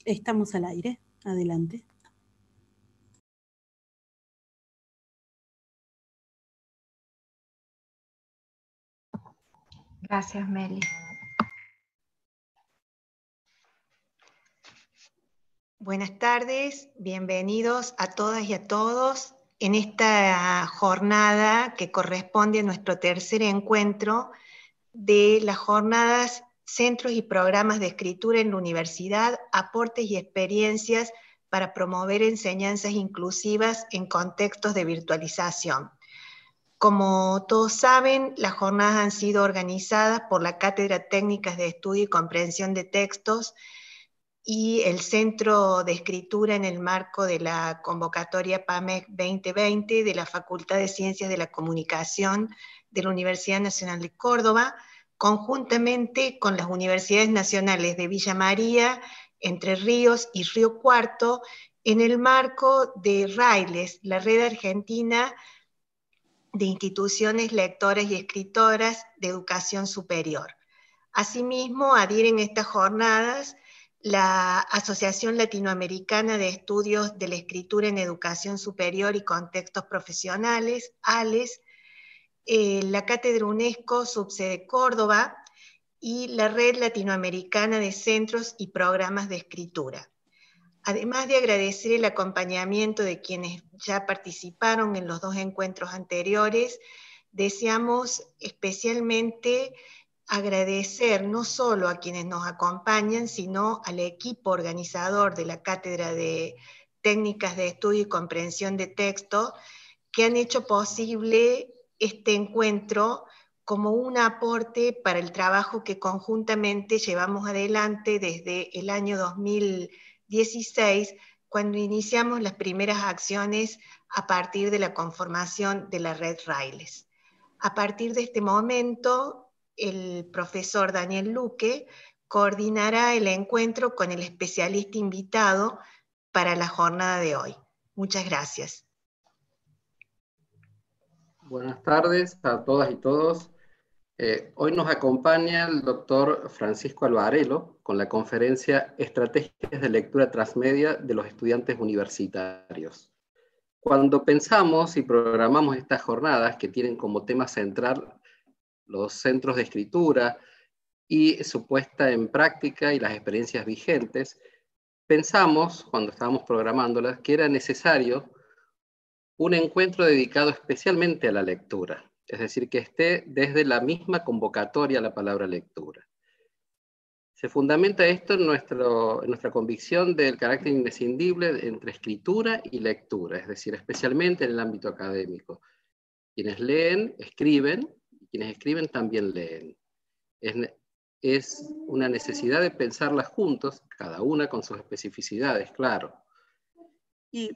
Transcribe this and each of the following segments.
Estamos al aire. Adelante. Gracias, Meli. Buenas tardes, bienvenidos a todas y a todos en esta jornada que corresponde a nuestro tercer encuentro de las jornadas Centros y Programas de Escritura en la Universidad, aportes y experiencias para promover enseñanzas inclusivas en contextos de virtualización. Como todos saben, las jornadas han sido organizadas por la Cátedra Técnicas de Estudio y Comprensión de Textos y el Centro de Escritura en el marco de la convocatoria PAMEC 2020 de la Facultad de Ciencias de la Comunicación de la Universidad Nacional de Córdoba, conjuntamente con las Universidades Nacionales de Villa María, Entre Ríos y Río Cuarto, en el marco de RAILES, la Red Argentina de Instituciones Lectoras y Escritoras de Educación Superior. Asimismo, adhieren a estas jornadas la Asociación Latinoamericana de Estudios de la Escritura en Educación Superior y Contextos Profesionales, ALES, la Cátedra UNESCO, subsede Córdoba, y la Red Latinoamericana de Centros y Programas de Escritura. Además de agradecer el acompañamiento de quienes ya participaron en los dos encuentros anteriores, deseamos especialmente agradecer no solo a quienes nos acompañan, sino al equipo organizador de la Cátedra de Técnicas de Estudio y Comprensión de Texto, que han hecho posible este encuentro como un aporte para el trabajo que conjuntamente llevamos adelante desde el año 2016, cuando iniciamos las primeras acciones a partir de la conformación de la red RAILES. A partir de este momento, el profesor Daniel Luque coordinará el encuentro con el especialista invitado para la jornada de hoy. Muchas gracias. Buenas tardes a todas y todos. Hoy nos acompaña el doctor Francisco Alvarelo con la conferencia Estrategias de Lectura Transmedia de los Estudiantes Universitarios. Cuando pensamos y programamos estas jornadas que tienen como tema central los centros de escritura y su puesta en práctica y las experiencias vigentes, pensamos, cuando estábamos programándolas, que era necesario un encuentro dedicado especialmente a la lectura, es decir, que esté desde la misma convocatoria a la palabra lectura. Se fundamenta esto en nuestra convicción del carácter imprescindible entre escritura y lectura, es decir, especialmente en el ámbito académico. Quienes leen, escriben, y quienes escriben también leen. Es una necesidad de pensarlas juntos, cada una con sus especificidades, claro. Y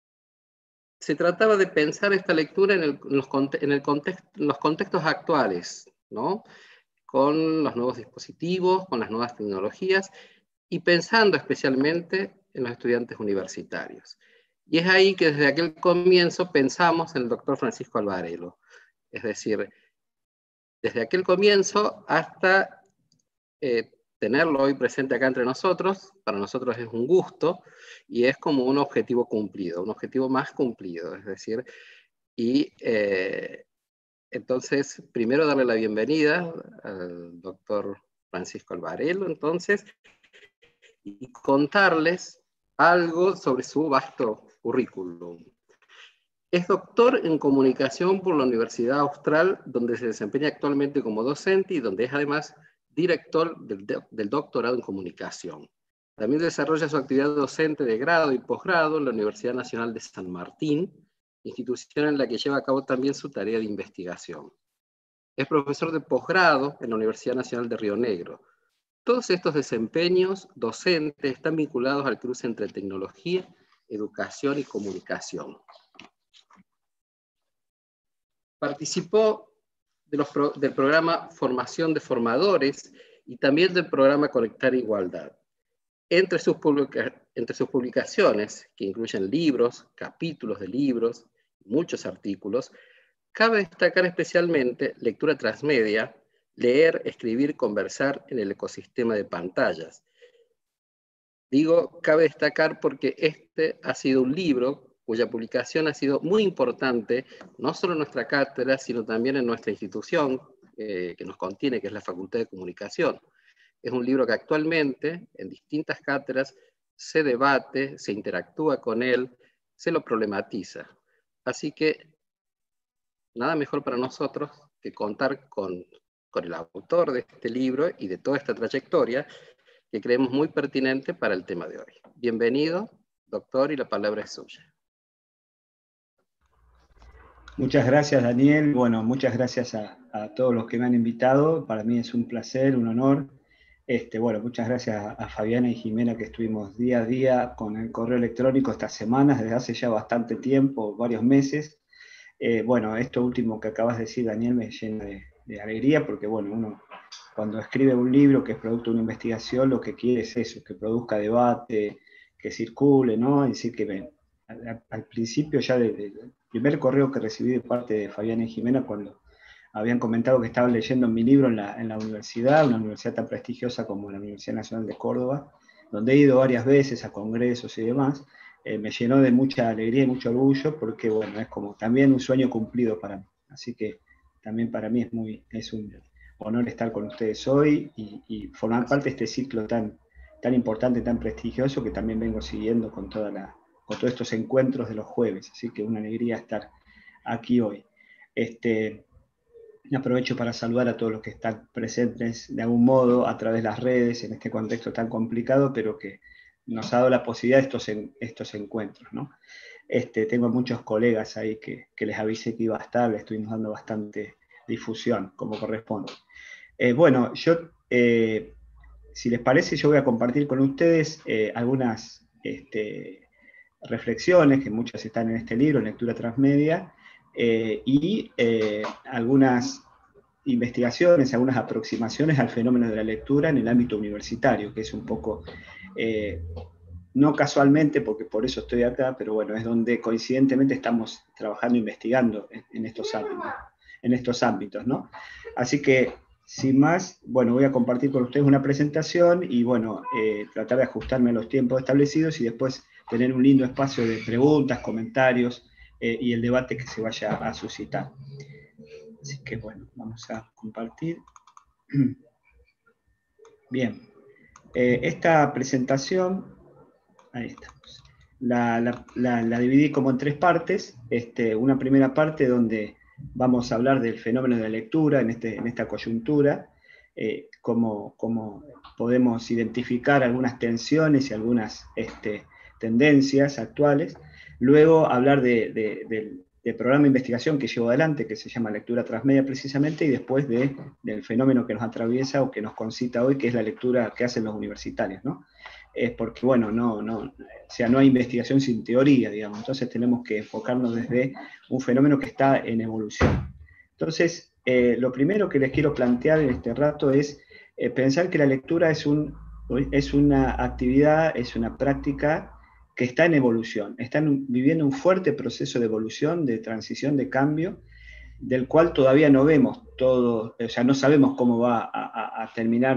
se trataba de pensar esta lectura en los contextos actuales, ¿no? Con los nuevos dispositivos, con las nuevas tecnologías, y pensando especialmente en los estudiantes universitarios. Y es ahí que desde aquel comienzo pensamos en el doctor Francisco Alvarelo. Es decir, desde aquel comienzo hasta tenerlo hoy presente acá entre nosotros, para nosotros es un gusto, y es como un objetivo cumplido, un objetivo más cumplido, es decir, y entonces, primero darle la bienvenida al doctor Francisco Alvarelo, entonces, y contarles algo sobre su vasto currículum. Es doctor en comunicación por la Universidad Austral, donde se desempeña actualmente como docente y donde es además director del doctorado en comunicación. También desarrolla su actividad docente de grado y posgrado en la Universidad Nacional de San Martín, institución en la que lleva a cabo también su tarea de investigación. Es profesor de posgrado en la Universidad Nacional de Río Negro. Todos estos desempeños docentes están vinculados al cruce entre tecnología, educación y comunicación. Participó del programa Formación de Formadores y también del programa Conectar Igualdad. Entre sus publicaciones, que incluyen libros, capítulos de libros, muchos artículos, cabe destacar especialmente Lectura Transmedia, Leer, Escribir, Conversar en el ecosistema de pantallas. Digo, cabe destacar porque este ha sido un libro cuya publicación ha sido muy importante, no solo en nuestra cátedra, sino también en nuestra institución que nos contiene, que es la Facultad de Comunicación. Es un libro que actualmente, en distintas cátedras, se debate, se interactúa con él, se lo problematiza. Así que nada mejor para nosotros que contar con el autor de este libro y de toda esta trayectoria que creemos muy pertinente para el tema de hoy. Bienvenido, doctor, y la palabra es suya. Muchas gracias, Daniel. Bueno, muchas gracias a todos los que me han invitado. Para mí es un placer, un honor. Bueno, muchas gracias a Fabiana y Jimena, que estuvimos día a día con el correo electrónico estas semanas, desde hace ya bastante tiempo, varios meses. Bueno, esto último que acabas de decir, Daniel, me llena de alegría, porque bueno, uno cuando escribe un libro que es producto de una investigación, lo que quiere es eso, que produzca debate, que circule, ¿no? Es decir, que al principio ya del primer correo que recibí de parte de Fabiana y Jimena, cuando habían comentado que estaban leyendo mi libro en la universidad, una universidad tan prestigiosa como la Universidad Nacional de Córdoba, donde he ido varias veces a congresos y demás, me llenó de mucha alegría y mucho orgullo, porque bueno, es como también un sueño cumplido para mí. Así que también para mí es un honor estar con ustedes hoy y formar parte de este ciclo tan importante, tan prestigioso, que también vengo siguiendo con todos estos encuentros de los jueves. Así que una alegría estar aquí hoy. Aprovecho para saludar a todos los que están presentes de algún modo a través de las redes en este contexto tan complicado, pero que nos ha dado la posibilidad de estos encuentros, ¿no? Tengo muchos colegas ahí que les avisé que iba a estar, le estuvimos dando bastante difusión, como corresponde. Bueno, si les parece, yo voy a compartir con ustedes algunas reflexiones, que muchas están en este libro, Lectura Transmedia, y algunas investigaciones, algunas aproximaciones al fenómeno de la lectura en el ámbito universitario, que es un poco, no casualmente, porque por eso estoy acá, pero bueno, es donde coincidentemente estamos trabajando e investigando en estos ámbitos, ¿no? Así que, sin más, bueno, voy a compartir con ustedes una presentación y, bueno, tratar de ajustarme a los tiempos establecidos y después tener un lindo espacio de preguntas, comentarios y el debate que se vaya a suscitar. Así que, bueno, vamos a compartir. Bien. Esta presentación, ahí estamos, la dividí como en tres partes. Una primera parte donde vamos a hablar del fenómeno de la lectura en esta coyuntura, cómo podemos identificar algunas tensiones y algunas tendencias actuales. Luego hablar del programa de investigación que llevo adelante, que se llama Lectura Transmedia precisamente, y después del fenómeno que nos atraviesa o que nos concita hoy, que es la lectura que hacen los universitarios, ¿no? Porque, bueno, no hay investigación sin teoría, digamos, entonces tenemos que enfocarnos desde un fenómeno que está en evolución. Entonces, lo primero que les quiero plantear en este rato es pensar que la lectura es una actividad, es una práctica que está en evolución, están viviendo un fuerte proceso de evolución, de transición, de cambio, del cual todavía no vemos todo, o sea, no sabemos cómo va a terminar,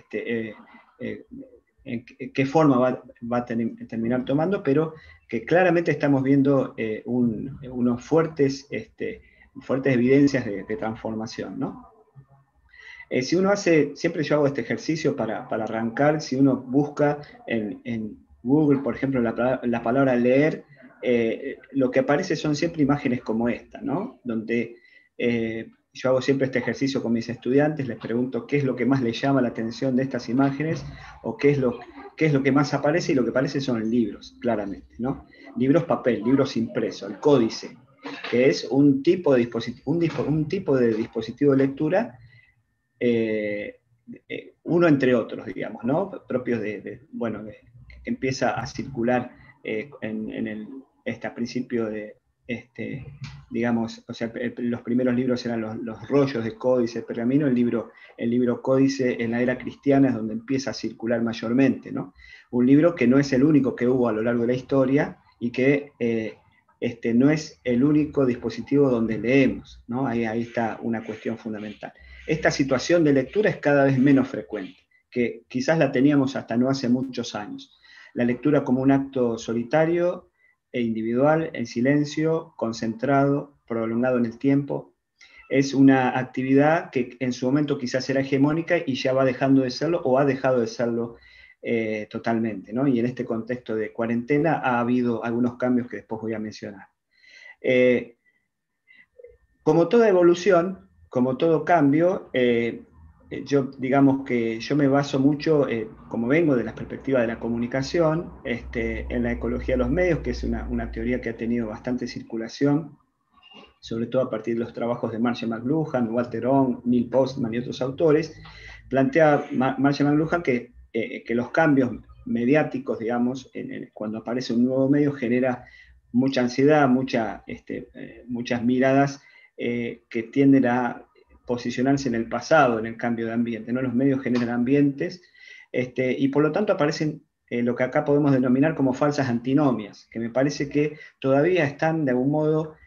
en qué forma va a terminar tomando, pero que claramente estamos viendo unos fuertes evidencias de transformación, ¿no? Si uno siempre yo hago este ejercicio para arrancar, si uno busca en Google, por ejemplo, la palabra leer, lo que aparece son siempre imágenes como esta, ¿no? Donde yo hago siempre este ejercicio con mis estudiantes, les pregunto qué es lo que más les llama la atención de estas imágenes, o qué es lo que más aparece, y lo que aparece son libros, claramente, ¿no? Libros papel, libros impresos, el códice, que es un tipo de dispositivo de lectura, uno entre otros, digamos, ¿no? Propios que empieza a circular a principio de, digamos, o sea, los primeros libros eran los rollos de códice, pergamino, el libro códice en la era cristiana es donde empieza a circular mayormente, ¿no? Un libro que no es el único que hubo a lo largo de la historia y que no es el único dispositivo donde leemos, ¿no? Ahí está una cuestión fundamental. Esta situación de lectura es cada vez menos frecuente, que quizás la teníamos hasta no hace muchos años. la lectura como un acto solitario e individual, en silencio, concentrado, prolongado en el tiempo. Es una actividad que en su momento quizás era hegemónica y ya va dejando de serlo o ha dejado de serlo totalmente, ¿no? Y en este contexto de cuarentena ha habido algunos cambios que después voy a mencionar. Como toda evolución, como todo cambio, yo digamos que yo me baso mucho, como vengo de la perspectiva de la comunicación, en la ecología de los medios, que es una teoría que ha tenido bastante circulación, sobre todo a partir de los trabajos de Marshall McLuhan, Walter Ong, Neil Postman y otros autores. Plantea Marshall McLuhan que los cambios mediáticos, digamos, cuando aparece un nuevo medio, genera mucha ansiedad, muchas miradas que tienden a posicionarse en el pasado, en el cambio de ambiente, ¿no? Los medios generan ambientes, y por lo tanto aparecen lo que acá podemos denominar como falsas antinomias, que me parece que todavía están de algún modo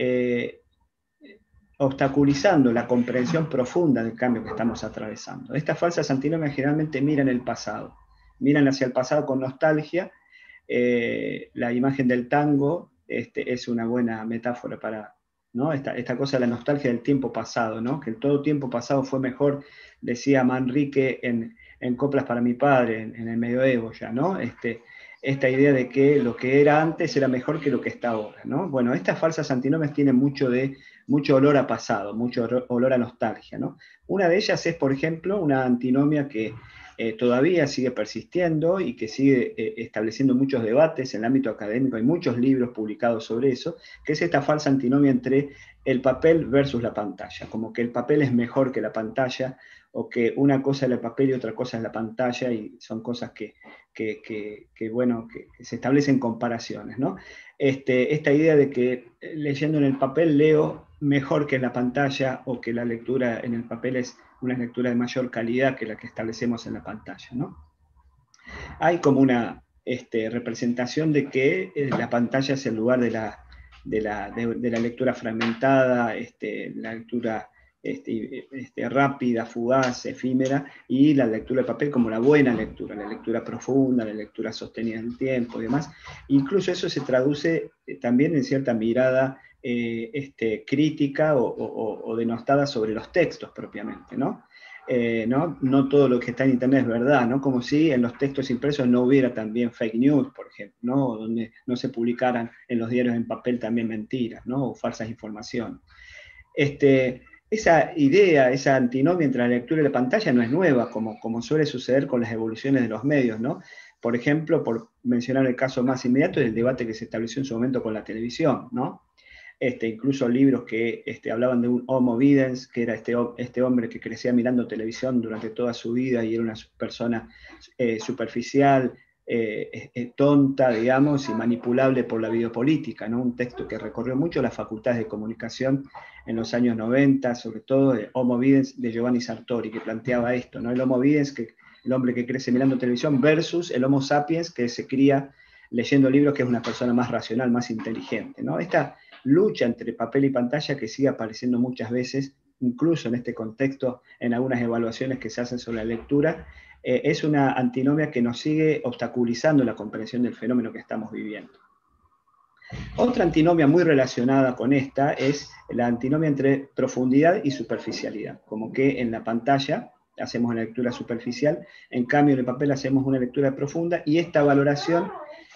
obstaculizando la comprensión profunda del cambio que estamos atravesando. Estas falsas antinomias generalmente miran el pasado, miran hacia el pasado con nostalgia. La imagen del tango es una buena metáfora para, ¿no? esta cosa de la nostalgia del tiempo pasado, ¿no? Que todo tiempo pasado fue mejor, decía Manrique en Coplas para mi padre, en el medioevo ya, ¿no? Esta idea de que lo que era antes era mejor que lo que está ahora, ¿no? Bueno, estas falsas antinomias tienen mucho olor a pasado, mucho olor a nostalgia, ¿no? Una de ellas es, por ejemplo, una antinomia que todavía sigue persistiendo y que sigue estableciendo muchos debates en el ámbito académico. Hay muchos libros publicados sobre eso, que es esta falsa antinomia entre el papel versus la pantalla, como que el papel es mejor que la pantalla, o que una cosa es el papel y otra cosa es la pantalla, y son cosas que se establecen comparaciones, ¿no? Esta idea de que leyendo en el papel leo mejor que en la pantalla, o que la lectura en el papel es una lectura de mayor calidad que la que establecemos en la pantalla, ¿no? Hay como una representación de que la pantalla es el lugar de la lectura fragmentada, la lectura rápida, fugaz, efímera, y la lectura de papel como la buena lectura, la lectura profunda, la lectura sostenida en el tiempo y demás. Incluso eso se traduce también en cierta mirada crítica o denostada sobre los textos propiamente, ¿no? No todo lo que está en internet es verdad, ¿no? Como si en los textos impresos no hubiera también fake news, por ejemplo, ¿no? Donde no se publicaran en los diarios en papel también mentiras, ¿no? O falsas informaciones. Esa idea, esa antinomia entre la lectura y la pantalla no es nueva, como suele suceder con las evoluciones de los medios, ¿no? Por ejemplo, por mencionar el caso más inmediato, el debate que se estableció en su momento con la televisión, ¿no? Incluso libros que hablaban de un homo videns, que era este hombre que crecía mirando televisión durante toda su vida y era una persona superficial, tonta, digamos, y manipulable por la videopolítica, ¿no? Un texto que recorrió mucho las facultades de comunicación en los años 90, sobre todo Homo Videns de Giovanni Sartori, que planteaba esto, ¿no? El Homo Videns, el hombre que crece mirando televisión, versus el Homo sapiens, que se cría leyendo libros, que es una persona más racional, más inteligente, ¿no? Esta lucha entre papel y pantalla que sigue apareciendo muchas veces, incluso en este contexto, en algunas evaluaciones que se hacen sobre la lectura, es una antinomia que nos sigue obstaculizando la comprensión del fenómeno que estamos viviendo. Otra antinomia muy relacionada con esta es la antinomia entre profundidad y superficialidad, como que en la pantalla hacemos una lectura superficial, en cambio en el papel hacemos una lectura profunda, y esta valoración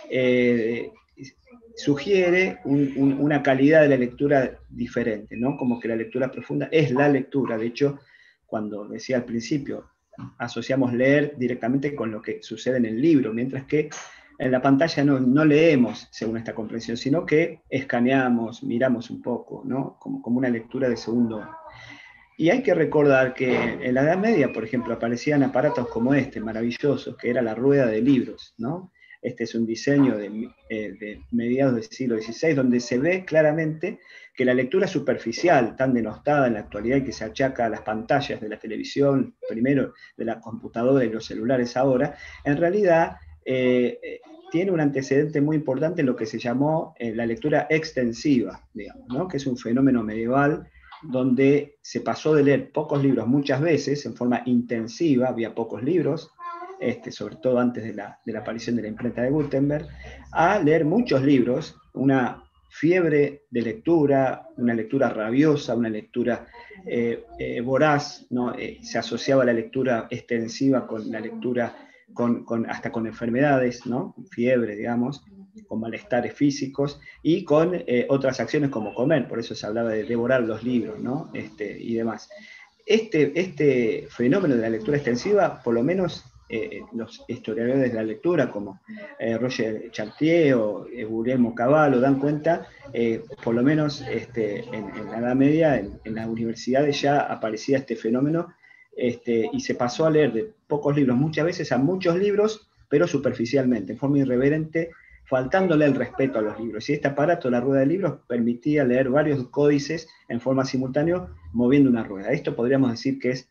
sugiere una calidad de la lectura diferente, ¿no? Como que la lectura profunda es la lectura. De hecho, cuando decía al principio, asociamos leer directamente con lo que sucede en el libro, mientras que en la pantalla no leemos según esta comprensión, sino que escaneamos, miramos un poco, ¿no? Como una lectura de segundo. Y hay que recordar que en la Edad Media, por ejemplo, aparecían aparatos como este, maravillosos, que era la rueda de libros, ¿no? Este es un diseño de mediados del siglo XVI, donde se ve claramente que la lectura superficial, tan denostada en la actualidad y que se achaca a las pantallas de la televisión, primero de la computadora y los celulares ahora, en realidad tiene un antecedente muy importante en lo que se llamó la lectura extensiva, digamos, ¿no? Que es un fenómeno medieval donde se pasó de leer pocos libros muchas veces en forma intensiva, había pocos libros, sobre todo antes de la aparición de la imprenta de Gutenberg, a leer muchos libros, una fiebre de lectura, una lectura rabiosa, una lectura voraz, ¿no? Se asociaba la lectura extensiva con la lectura hasta con enfermedades, ¿no? Fiebre, digamos, con malestares físicos, y con otras acciones como comer, por eso se hablaba de devorar los libros, ¿no? Y demás. Este fenómeno de la lectura extensiva, por lo menos los historiadores de la lectura, como Roger Chartier o Guglielmo Cavallo, dan cuenta, por lo menos en la Edad Media, en las universidades ya aparecía este fenómeno, y se pasó a leer de pocos libros, muchas veces a muchos libros, pero superficialmente, en forma irreverente, faltándole el respeto a los libros. Y este aparato, la rueda de libros, permitía leer varios códices en forma simultánea, moviendo una rueda. Esto podríamos decir que es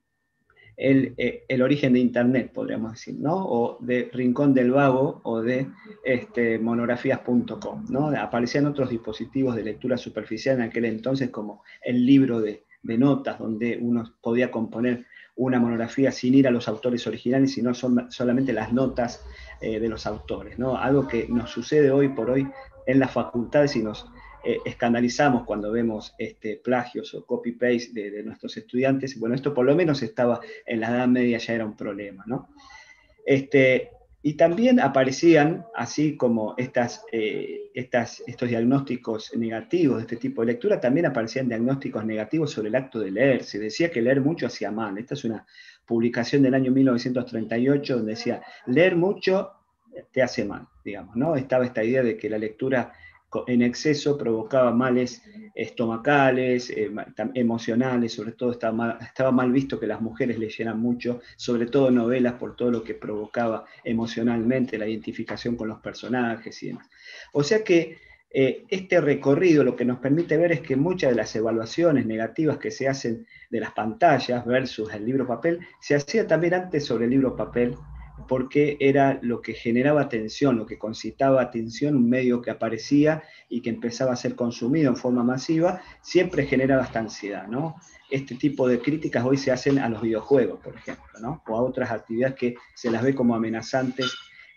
el origen de Internet, podríamos decir, ¿no? O de Rincón del Vago, o de monografías.com, ¿no? Aparecían otros dispositivos de lectura superficial en aquel entonces, como el libro de notas, donde uno podía componer una monografía sin ir a los autores originales, sino solamente las notas de los autores, ¿no? Algo que nos sucede hoy por hoy en las facultades y nos escandalizamos cuando vemos plagios o copy-paste de nuestros estudiantes. Bueno, esto por lo menos estaba en la Edad Media, ya era un problema, ¿no? Y también aparecían, así como estos diagnósticos negativos de este tipo de lectura, también aparecían diagnósticos negativos sobre el acto de leer. Se decía que leer mucho hacía mal. Esta es una publicación del año 1938 donde decía, leer mucho te hace mal, digamos, ¿no? Estaba esta idea de que la lectura en exceso provocaba males estomacales, emocionales, sobre todo estaba mal visto que las mujeres leyeran mucho, sobre todo novelas, por todo lo que provocaba emocionalmente, la identificación con los personajes y demás. O sea que este recorrido lo que nos permite ver es que muchas de las evaluaciones negativas que se hacen de las pantallas versus el libro papel, se hacía también antes sobre el libro papel, porque era lo que generaba atención, lo que concitaba atención, un medio que aparecía y que empezaba a ser consumido en forma masiva, siempre generaba esta ansiedad, ¿no? Este tipo de críticas hoy se hacen a los videojuegos, por ejemplo, ¿no? O a otras actividades que se las ve como amenazantes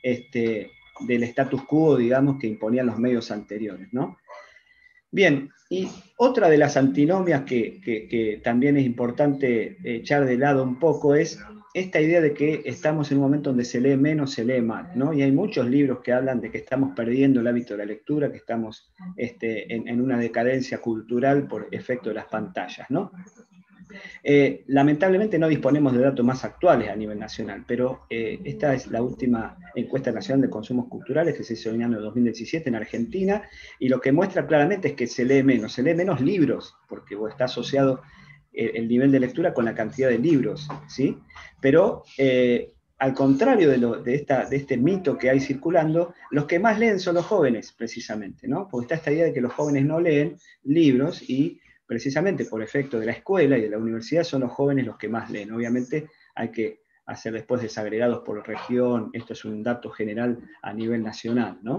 del status quo, digamos, que imponían los medios anteriores, ¿no? Bien, y otra de las antinomias que también es importante echar de lado un poco es esta idea de que estamos en un momento donde se lee menos, se lee más, ¿no? Y hay muchos libros que hablan de que estamos perdiendo el hábito de la lectura, que estamos en una decadencia cultural por efecto de las pantallas, ¿no? Lamentablemente no disponemos de datos más actuales a nivel nacional, pero esta es la última encuesta nacional de consumos culturales que se hizo en el año 2017 en Argentina, y lo que muestra claramente es que se lee menos libros, porque está asociado el nivel de lectura con la cantidad de libros, ¿sí? Pero al contrario de este mito que hay circulando, los que más leen son los jóvenes, precisamente, ¿no? Porque está esta idea de que los jóvenes no leen libros, y precisamente por efecto de la escuela y de la universidad son los jóvenes los que más leen. Obviamente hay que hacer después desagregados por región, esto es un dato general a nivel nacional, ¿no?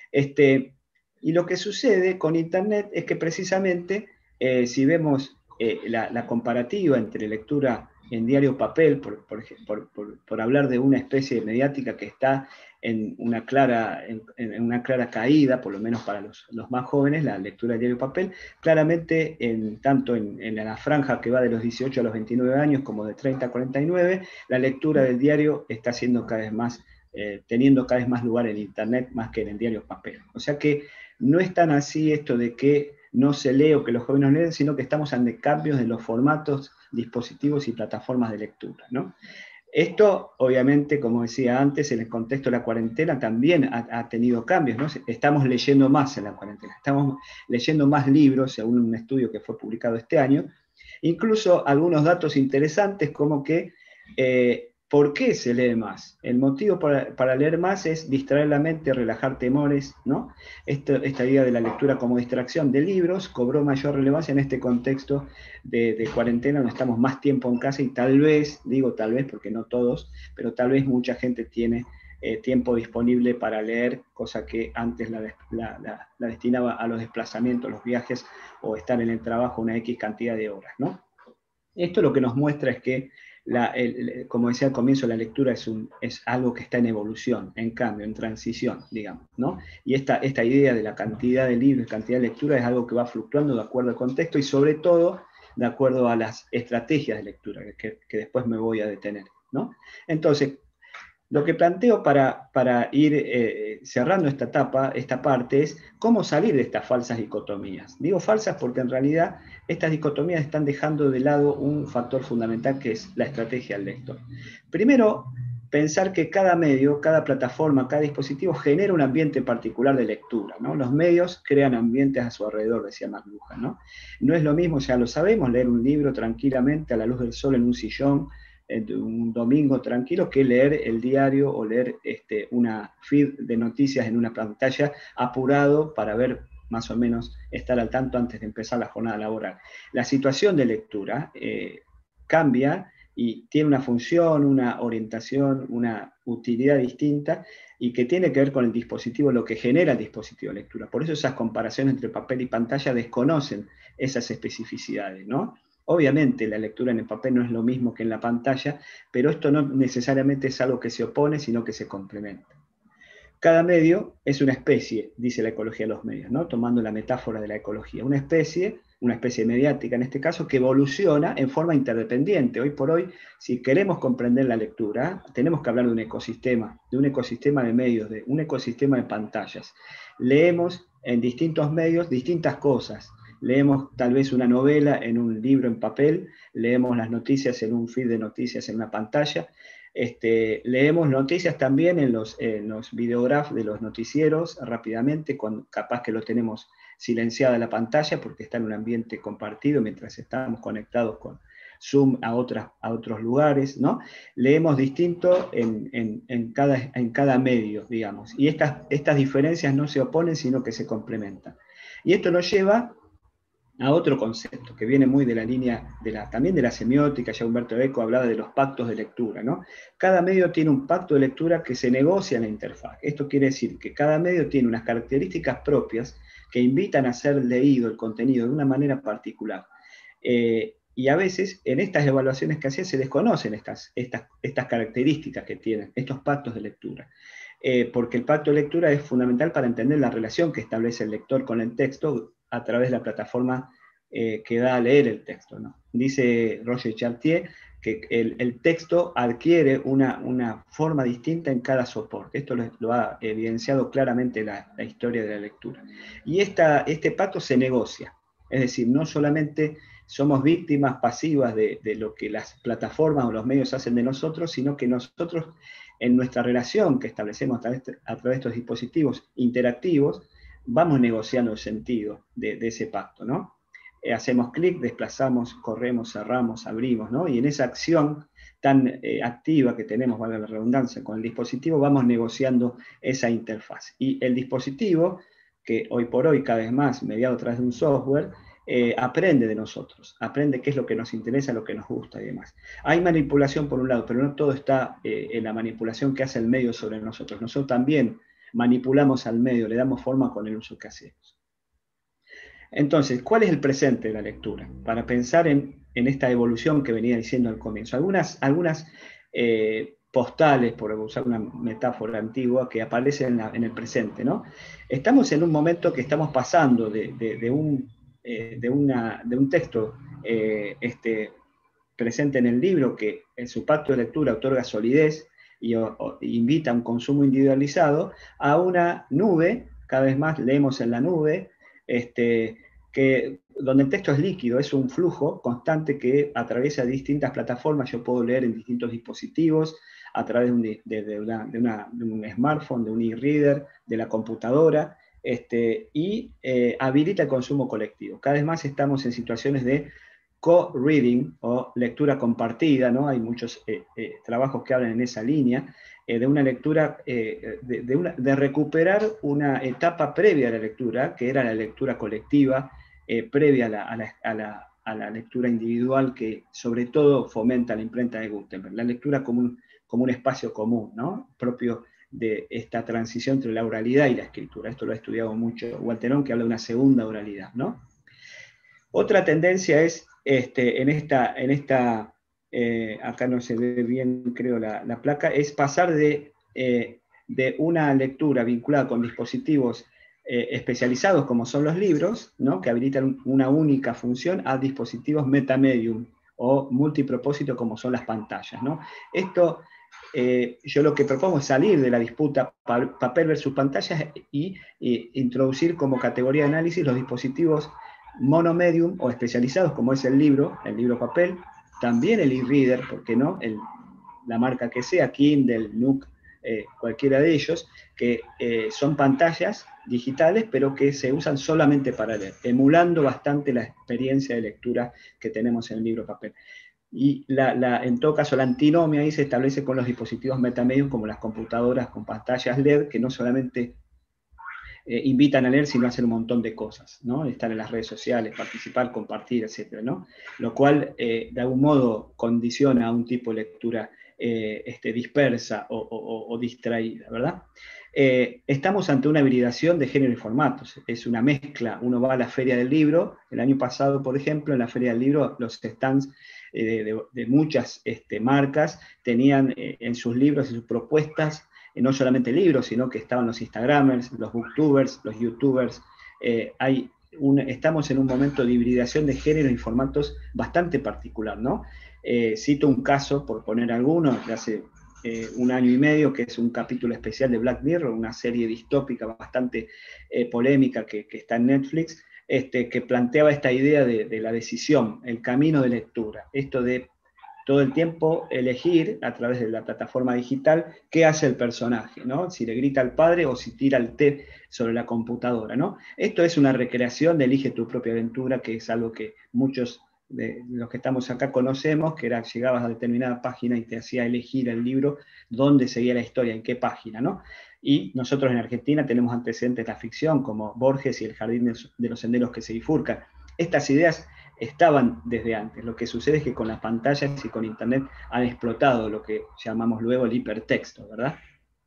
Y lo que sucede con Internet es que precisamente, si vemos la comparativa entre lectura en diario papel, por hablar de una especie mediática que está en una clara caída, por lo menos para los más jóvenes, la lectura de diario papel, claramente tanto en la franja que va de los 18 a los 29 años como de 30 a 49, la lectura del diario está siendo cada vez más, teniendo cada vez más lugar en Internet más que en el diario papel. O sea que no es tan así esto de que no se lee o que los jóvenes leen, sino que estamos ante cambios de los formatos, dispositivos y plataformas de lectura, ¿no? Esto, obviamente, como decía antes, en el contexto de la cuarentena también ha tenido cambios, ¿no? Estamos leyendo más en la cuarentena, estamos leyendo más libros, según un estudio que fue publicado este año, incluso algunos datos interesantes como que ¿por qué se lee más? El motivo para leer más es distraer la mente, relajar temores, ¿no? Esta idea de la lectura como distracción de libros cobró mayor relevancia en este contexto de cuarentena, donde estamos más tiempo en casa y tal vez, digo tal vez porque no todos, pero tal vez mucha gente tiene tiempo disponible para leer, cosa que antes la destinaba a los desplazamientos, los viajes o estar en el trabajo una X cantidad de horas, ¿no? Esto lo que nos muestra es que como decía al comienzo, la lectura es algo que está en evolución, en cambio, en transición, digamos, ¿no? Y esta idea de la cantidad de libros, cantidad de lectura, es algo que va fluctuando de acuerdo al contexto y sobre todo de acuerdo a las estrategias de lectura, que después me voy a detener, ¿no? Entonces, lo que planteo para ir cerrando esta etapa, esta parte, es cómo salir de estas falsas dicotomías. Digo falsas porque en realidad estas dicotomías están dejando de lado un factor fundamental que es la estrategia del lector. Primero, pensar que cada medio, cada plataforma, cada dispositivo genera un ambiente particular de lectura, ¿no? Los medios crean ambientes a su alrededor, decía McLuhan, ¿no? No es lo mismo, ya lo sabemos, leer un libro tranquilamente a la luz del sol en un sillón, un domingo tranquilo, que leer el diario o leer una feed de noticias en una pantalla apurado para ver más o menos, estar al tanto antes de empezar la jornada laboral. La situación de lectura cambia y tiene una función, una orientación, una utilidad distinta y que tiene que ver con el dispositivo, lo que genera el dispositivo de lectura. Por eso esas comparaciones entre papel y pantalla desconocen esas especificidades, ¿no? Obviamente la lectura en el papel no es lo mismo que en la pantalla, pero esto no necesariamente es algo que se opone, sino que se complementa. Cada medio es una especie, dice la ecología de los medios, ¿no? Tomando la metáfora de la ecología. Una especie mediática en este caso, que evoluciona en forma interdependiente. Hoy por hoy, si queremos comprender la lectura, tenemos que hablar de un ecosistema de medios, de un ecosistema de pantallas. Leemos en distintos medios distintas cosas. Leemos tal vez una novela en un libro en papel, leemos las noticias en un feed de noticias en una pantalla, leemos noticias también en los videografs de los noticieros rápidamente, capaz que lo tenemos silenciada la pantalla porque está en un ambiente compartido mientras estamos conectados con Zoom a otros lugares, ¿no? Leemos distinto en cada medio, digamos, y estas diferencias no se oponen, sino que se complementan. Y esto nos lleva a otro concepto que viene muy de la línea también de la semiótica. Ya Humberto Eco hablaba de los pactos de lectura, ¿no? Cada medio tiene un pacto de lectura que se negocia en la interfaz. Esto quiere decir que cada medio tiene unas características propias que invitan a ser leído el contenido de una manera particular. Y a veces en estas evaluaciones que hacía se desconocen estas características que tienen, estos pactos de lectura. Porque el pacto de lectura es fundamental para entender la relación que establece el lector con el texto a través de la plataforma que da a leer el texto, ¿no? Dice Roger Chartier que el texto adquiere una forma distinta en cada soporte. Esto lo ha evidenciado claramente la historia de la lectura. Y este pacto se negocia, es decir, no solamente somos víctimas pasivas de lo que las plataformas o los medios hacen de nosotros, sino que nosotros, en nuestra relación que establecemos a través de estos dispositivos interactivos, vamos negociando el sentido de ese pacto, ¿no? Hacemos clic, desplazamos, corremos, cerramos, abrimos, ¿no? Y en esa acción tan activa que tenemos, valga la redundancia, con el dispositivo, vamos negociando esa interfaz. Y el dispositivo, que hoy por hoy cada vez más, mediado a través de un software, aprende de nosotros, aprende qué es lo que nos interesa, lo que nos gusta y demás. Hay manipulación por un lado, pero no todo está en la manipulación que hace el medio sobre nosotros. Nosotros también manipulamos al medio, le damos forma con el uso que hacemos. Entonces, ¿cuál es el presente de la lectura? Para pensar en esta evolución que venía diciendo al comienzo. Algunas postales, por usar una metáfora antigua, que aparecen en el presente, ¿no? Estamos en un momento que estamos pasando de un texto presente en el libro, que en su pacto de lectura otorga solidez y invita a un consumo individualizado, a una nube. Cada vez más leemos en la nube, donde el texto es líquido, es un flujo constante que atraviesa distintas plataformas. Yo puedo leer en distintos dispositivos, a través de un smartphone, de un e-reader, de la computadora, y habilita el consumo colectivo. Cada vez más estamos en situaciones de co-reading o lectura compartida, ¿no? Hay muchos trabajos que hablan en esa línea, de una lectura, de recuperar una etapa previa a la lectura, que era la lectura colectiva, previa a la lectura individual, que sobre todo fomenta la imprenta de Gutenberg, la lectura como un espacio común, ¿no? Propio de esta transición entre la oralidad y la escritura. Esto lo ha estudiado mucho Walterón, que habla de una segunda oralidad, ¿no? Otra tendencia es en esta acá no se ve bien, creo, la placa, es pasar de una lectura vinculada con dispositivos especializados como son los libros, ¿no?, que habilitan una única función, a dispositivos metamedium o multipropósito como son las pantallas, ¿no? Esto, yo lo que propongo es salir de la disputa papel versus pantallas y introducir como categoría de análisis los dispositivos monomedium o especializados como es el libro papel, también el e-reader, ¿por qué no?, la marca que sea, Kindle, Nook, cualquiera de ellos, que son pantallas digitales, pero que se usan solamente para leer, emulando bastante la experiencia de lectura que tenemos en el libro papel. Y en todo caso la antinomia ahí se establece con los dispositivos metamedium como las computadoras con pantallas LED, que no solamente invitan a leer, sino a hacer un montón de cosas, ¿no? Estar en las redes sociales, participar, compartir, etc., ¿no? Lo cual de algún modo condiciona a un tipo de lectura dispersa o distraída, ¿verdad? Estamos ante una hibridación de género y formatos, es una mezcla. Uno va a la Feria del Libro, el año pasado, por ejemplo, en la Feria del Libro, los stands de muchas marcas tenían en sus libros y sus propuestas no solamente libros, sino que estaban los Instagramers, los Booktubers, los YouTubers. Estamos en un momento de hibridación de géneros y formatos bastante particular, ¿no? Cito un caso, por poner alguno, de hace un año y medio, que es un capítulo especial de Black Mirror, una serie distópica bastante polémica que está en Netflix, que planteaba esta idea de la decisión, el camino de lectura, esto de todo el tiempo elegir a través de la plataforma digital qué hace el personaje, ¿no? Si le grita al padre o si tira el té sobre la computadora, ¿no? Esto es una recreación de Elige tu propia aventura, que es algo que muchos de los que estamos acá conocemos, que era, llegabas a determinada página y te hacía elegir el libro, dónde seguía la historia, en qué página, ¿no? Y nosotros en Argentina tenemos antecedentes de la ficción, como Borges y El jardín de los senderos que se bifurcan. Estas ideas estaban desde antes. Lo que sucede es que con las pantallas y con Internet han explotado lo que llamamos luego el hipertexto, ¿verdad?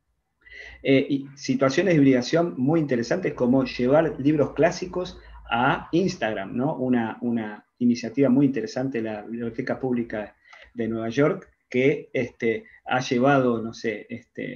Y situaciones de hibridación muy interesantes como llevar libros clásicos a Instagram, ¿no? Una iniciativa muy interesante de la Biblioteca Pública de Nueva York, que ha llevado, no sé,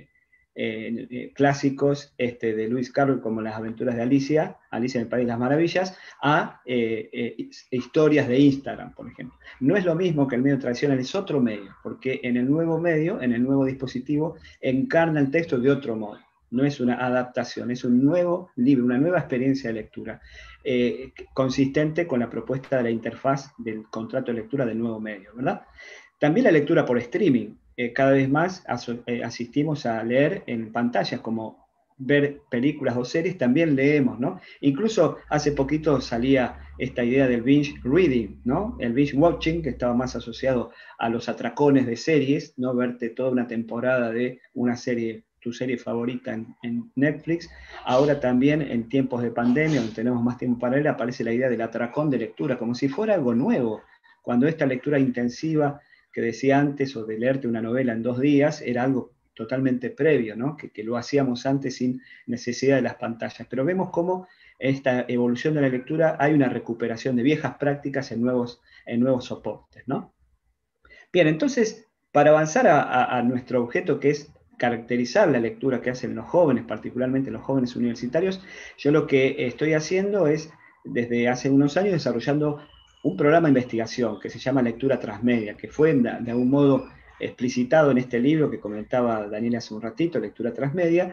clásicos de Lewis Carroll como Las aventuras de Alicia en el País de las Maravillas, a historias de Instagram, por ejemplo. No es lo mismo que el medio tradicional, es otro medio, porque en el nuevo medio, en el nuevo dispositivo, encarna el texto de otro modo. No es una adaptación, es un nuevo libro, una nueva experiencia de lectura, consistente con la propuesta de la interfaz del contrato de lectura del nuevo medio, ¿verdad? También la lectura por streaming. Cada vez más asistimos a leer en pantallas, como ver películas o series, también leemos, ¿no? Incluso hace poquito salía esta idea del binge reading, ¿no? El binge watching, que estaba más asociado a los atracones de series, ¿no? Verte toda una temporada de una serie, tu serie favorita en Netflix. Ahora también en tiempos de pandemia, donde tenemos más tiempo para leer, aparece la idea del atracón de lectura, como si fuera algo nuevo, cuando esta lectura intensiva que decía antes, o de leerte una novela en 2 días, era algo totalmente previo, ¿no? Que lo hacíamos antes sin necesidad de las pantallas. Pero vemos cómo esta evolución de la lectura hay una recuperación de viejas prácticas en nuevos soportes, ¿no? Bien, entonces, para avanzar a nuestro objeto, que es caracterizar la lectura que hacen los jóvenes, particularmente los jóvenes universitarios, yo lo que estoy haciendo es, desde hace unos años, desarrollando un programa de investigación que se llama Lectura Transmedia, que fue de algún modo explicitado en este libro que comentaba Daniel hace un ratito, Lectura Transmedia,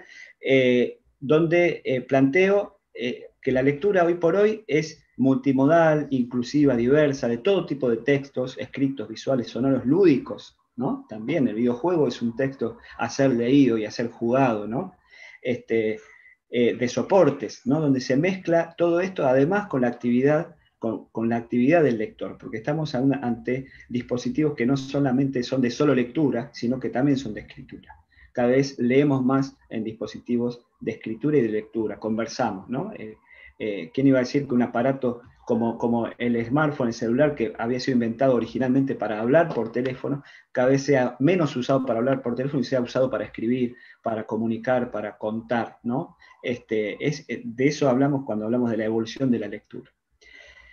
donde planteo que la lectura hoy por hoy es multimodal, inclusiva, diversa, de todo tipo de textos, escritos, visuales, sonoros, lúdicos, ¿no? También el videojuego es un texto a ser leído y a ser jugado, ¿no? De soportes, ¿no? Donde se mezcla todo esto, además con la actividad del lector, porque estamos ante dispositivos que no solamente son de solo lectura, sino que también son de escritura. Cada vez leemos más en dispositivos de escritura y de lectura, conversamos, ¿no? ¿Quién iba a decir que un aparato como el smartphone, el celular, que había sido inventado originalmente para hablar por teléfono, cada vez sea menos usado para hablar por teléfono y sea usado para escribir, para comunicar, para contar, ¿no? De eso hablamos cuando hablamos de la evolución de la lectura.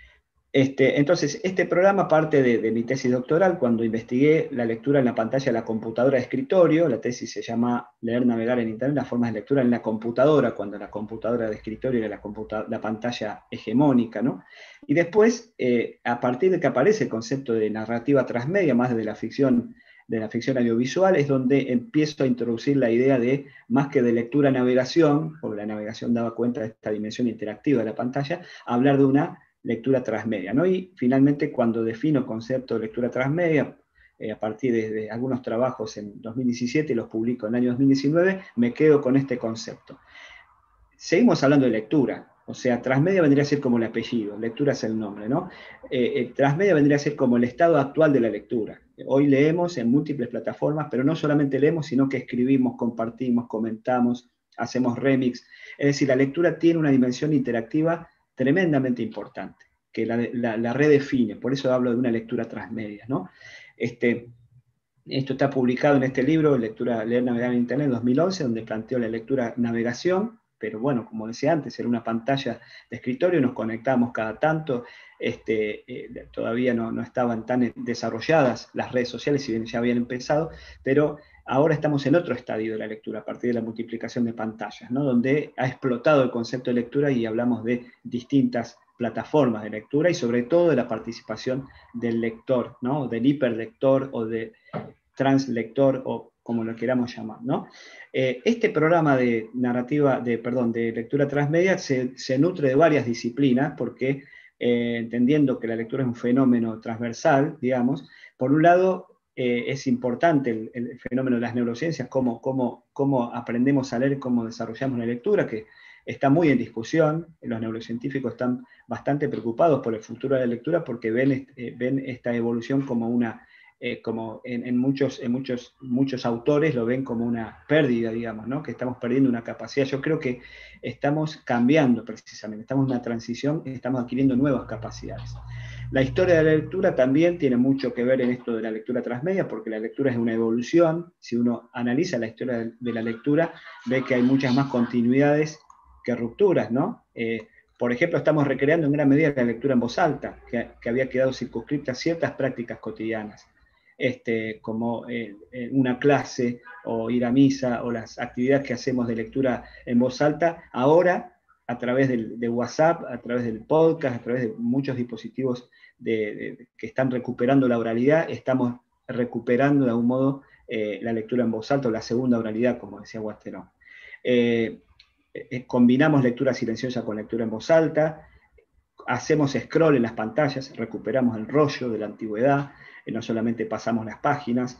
Entonces, este programa parte de mi tesis doctoral cuando investigué la lectura en la pantalla de la computadora de escritorio. La tesis se llama Leer, navegar en Internet, las formas de lectura en la computadora, cuando la computadora de escritorio era la pantalla hegemónica, ¿no? Y después, a partir de que aparece el concepto de narrativa transmedia, más de la ficción audiovisual, es donde empiezo a introducir la idea de, más que de lectura-navegación, porque la navegación daba cuenta de esta dimensión interactiva de la pantalla, hablar de una lectura transmedia, ¿no? Y finalmente, cuando defino el concepto de lectura transmedia, a partir de algunos trabajos en 2017 y los publico en el año 2019, me quedo con este concepto. Seguimos hablando de lectura, o sea, transmedia vendría a ser como el apellido, lectura es el nombre, ¿no? Transmedia vendría a ser como el estado actual de la lectura. Hoy leemos en múltiples plataformas, pero no solamente leemos, sino que escribimos, compartimos, comentamos, hacemos remix. Es decir, la lectura tiene una dimensión interactiva tremendamente importante, que la redefine, por eso hablo de una lectura transmedia, ¿no? Esto está publicado en este libro, Leer, navegar en Internet, 2011, donde planteo la lectura navegación, pero bueno, como decía antes, era una pantalla de escritorio, nos conectamos cada tanto, todavía no estaban tan desarrolladas las redes sociales, si bien ya habían empezado, pero ahora estamos en otro estadio de la lectura, a partir de la multiplicación de pantallas, ¿no? Donde ha explotado el concepto de lectura y hablamos de distintas plataformas de lectura y sobre todo de la participación del lector, ¿no? Del hiperlector o de translector o como lo queramos llamar, ¿no? Este programa de de lectura transmedia se nutre de varias disciplinas porque entendiendo que la lectura es un fenómeno transversal, digamos, por un lado es importante el fenómeno de las neurociencias, cómo aprendemos a leer, cómo desarrollamos la lectura, que está muy en discusión. Los neurocientíficos están bastante preocupados por el futuro de la lectura porque ven esta evolución como una como en muchos autores lo ven como una pérdida, digamos, ¿no? Que estamos perdiendo una capacidad. Yo creo que estamos cambiando precisamente, estamos en una transición, estamos adquiriendo nuevas capacidades. La historia de la lectura también tiene mucho que ver en esto de la lectura transmedia, porque la lectura es una evolución. Si uno analiza la historia de la lectura, ve que hay muchas más continuidades que rupturas, ¿no? Por ejemplo, estamos recreando en gran medida la lectura en voz alta, que había quedado circunscripta a ciertas prácticas cotidianas. Como una clase o ir a misa o las actividades que hacemos de lectura en voz alta, ahora a través de WhatsApp, a través del podcast, a través de muchos dispositivos que están recuperando la oralidad, estamos recuperando de algún modo la lectura en voz alta o la segunda oralidad, como decía Guasterón. Combinamos lectura silenciosa con lectura en voz alta, hacemos scroll en las pantallas, recuperamos el rollo de la antigüedad, no solamente pasamos las páginas.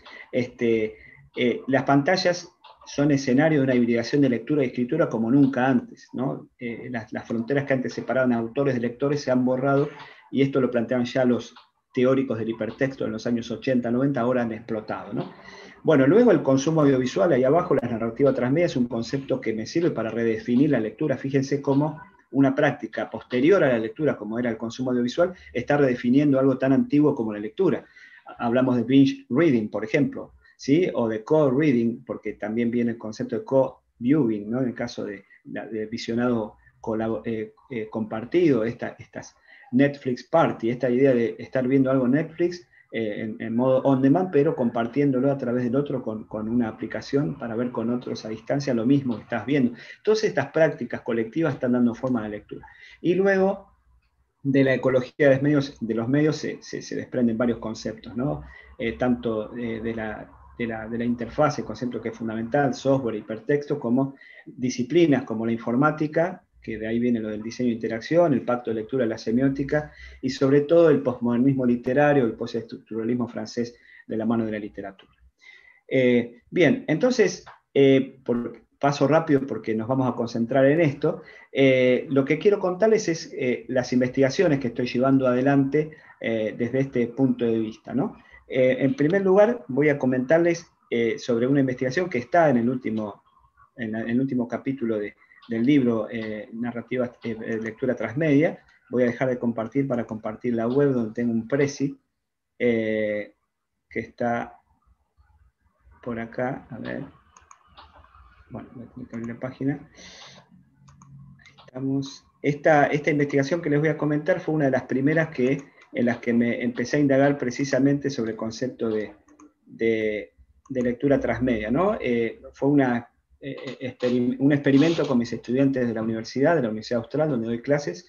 Las pantallas son escenario de una hibridación de lectura y escritura como nunca antes, ¿no? Las fronteras que antes separaban a autores de lectores se han borrado, y esto lo planteaban ya los teóricos del hipertexto en los años 80, 90, ahora han explotado, ¿no? Bueno, luego el consumo audiovisual, ahí abajo, la narrativa transmedia es un concepto que me sirve para redefinir la lectura. Fíjense cómo una práctica posterior a la lectura, como era el consumo audiovisual, está redefiniendo algo tan antiguo como la lectura. Hablamos de binge reading, por ejemplo, ¿sí? O de co-reading, porque también viene el concepto de co-viewing, ¿no? En el caso de visionado compartido, estas Netflix Party, esta idea de estar viendo algo en Netflix en modo on demand, pero compartiéndolo a través del otro con una aplicación para ver con otros a distancia lo mismo que estás viendo. Todas estas prácticas colectivas están dando forma a la lectura. Y luego de la ecología de los medios se desprenden varios conceptos, ¿no? Tanto de la interfaz, el concepto que es fundamental, software, hipertexto, como disciplinas como la informática, que de ahí viene lo del diseño de interacción, el pacto de lectura, la semiótica, y sobre todo el posmodernismo literario, el postestructuralismo francés de la mano de la literatura. Bien, entonces, paso rápido porque nos vamos a concentrar en esto. Lo que quiero contarles es las investigaciones que estoy llevando adelante desde este punto de vista, ¿no? En primer lugar, voy a comentarles sobre una investigación que está en el último capítulo del libro Narrativa Lectura Transmedia. Voy a dejar de compartir para compartir la web donde tengo un presi que está por acá, a ver. Bueno, voy a clicar en la página. Ahí Esta investigación que les voy a comentar fue una de las primeras en las que me empecé a indagar precisamente sobre el concepto de lectura transmedia, ¿no? Fue un experimento con mis estudiantes de la Universidad Austral, donde doy clases,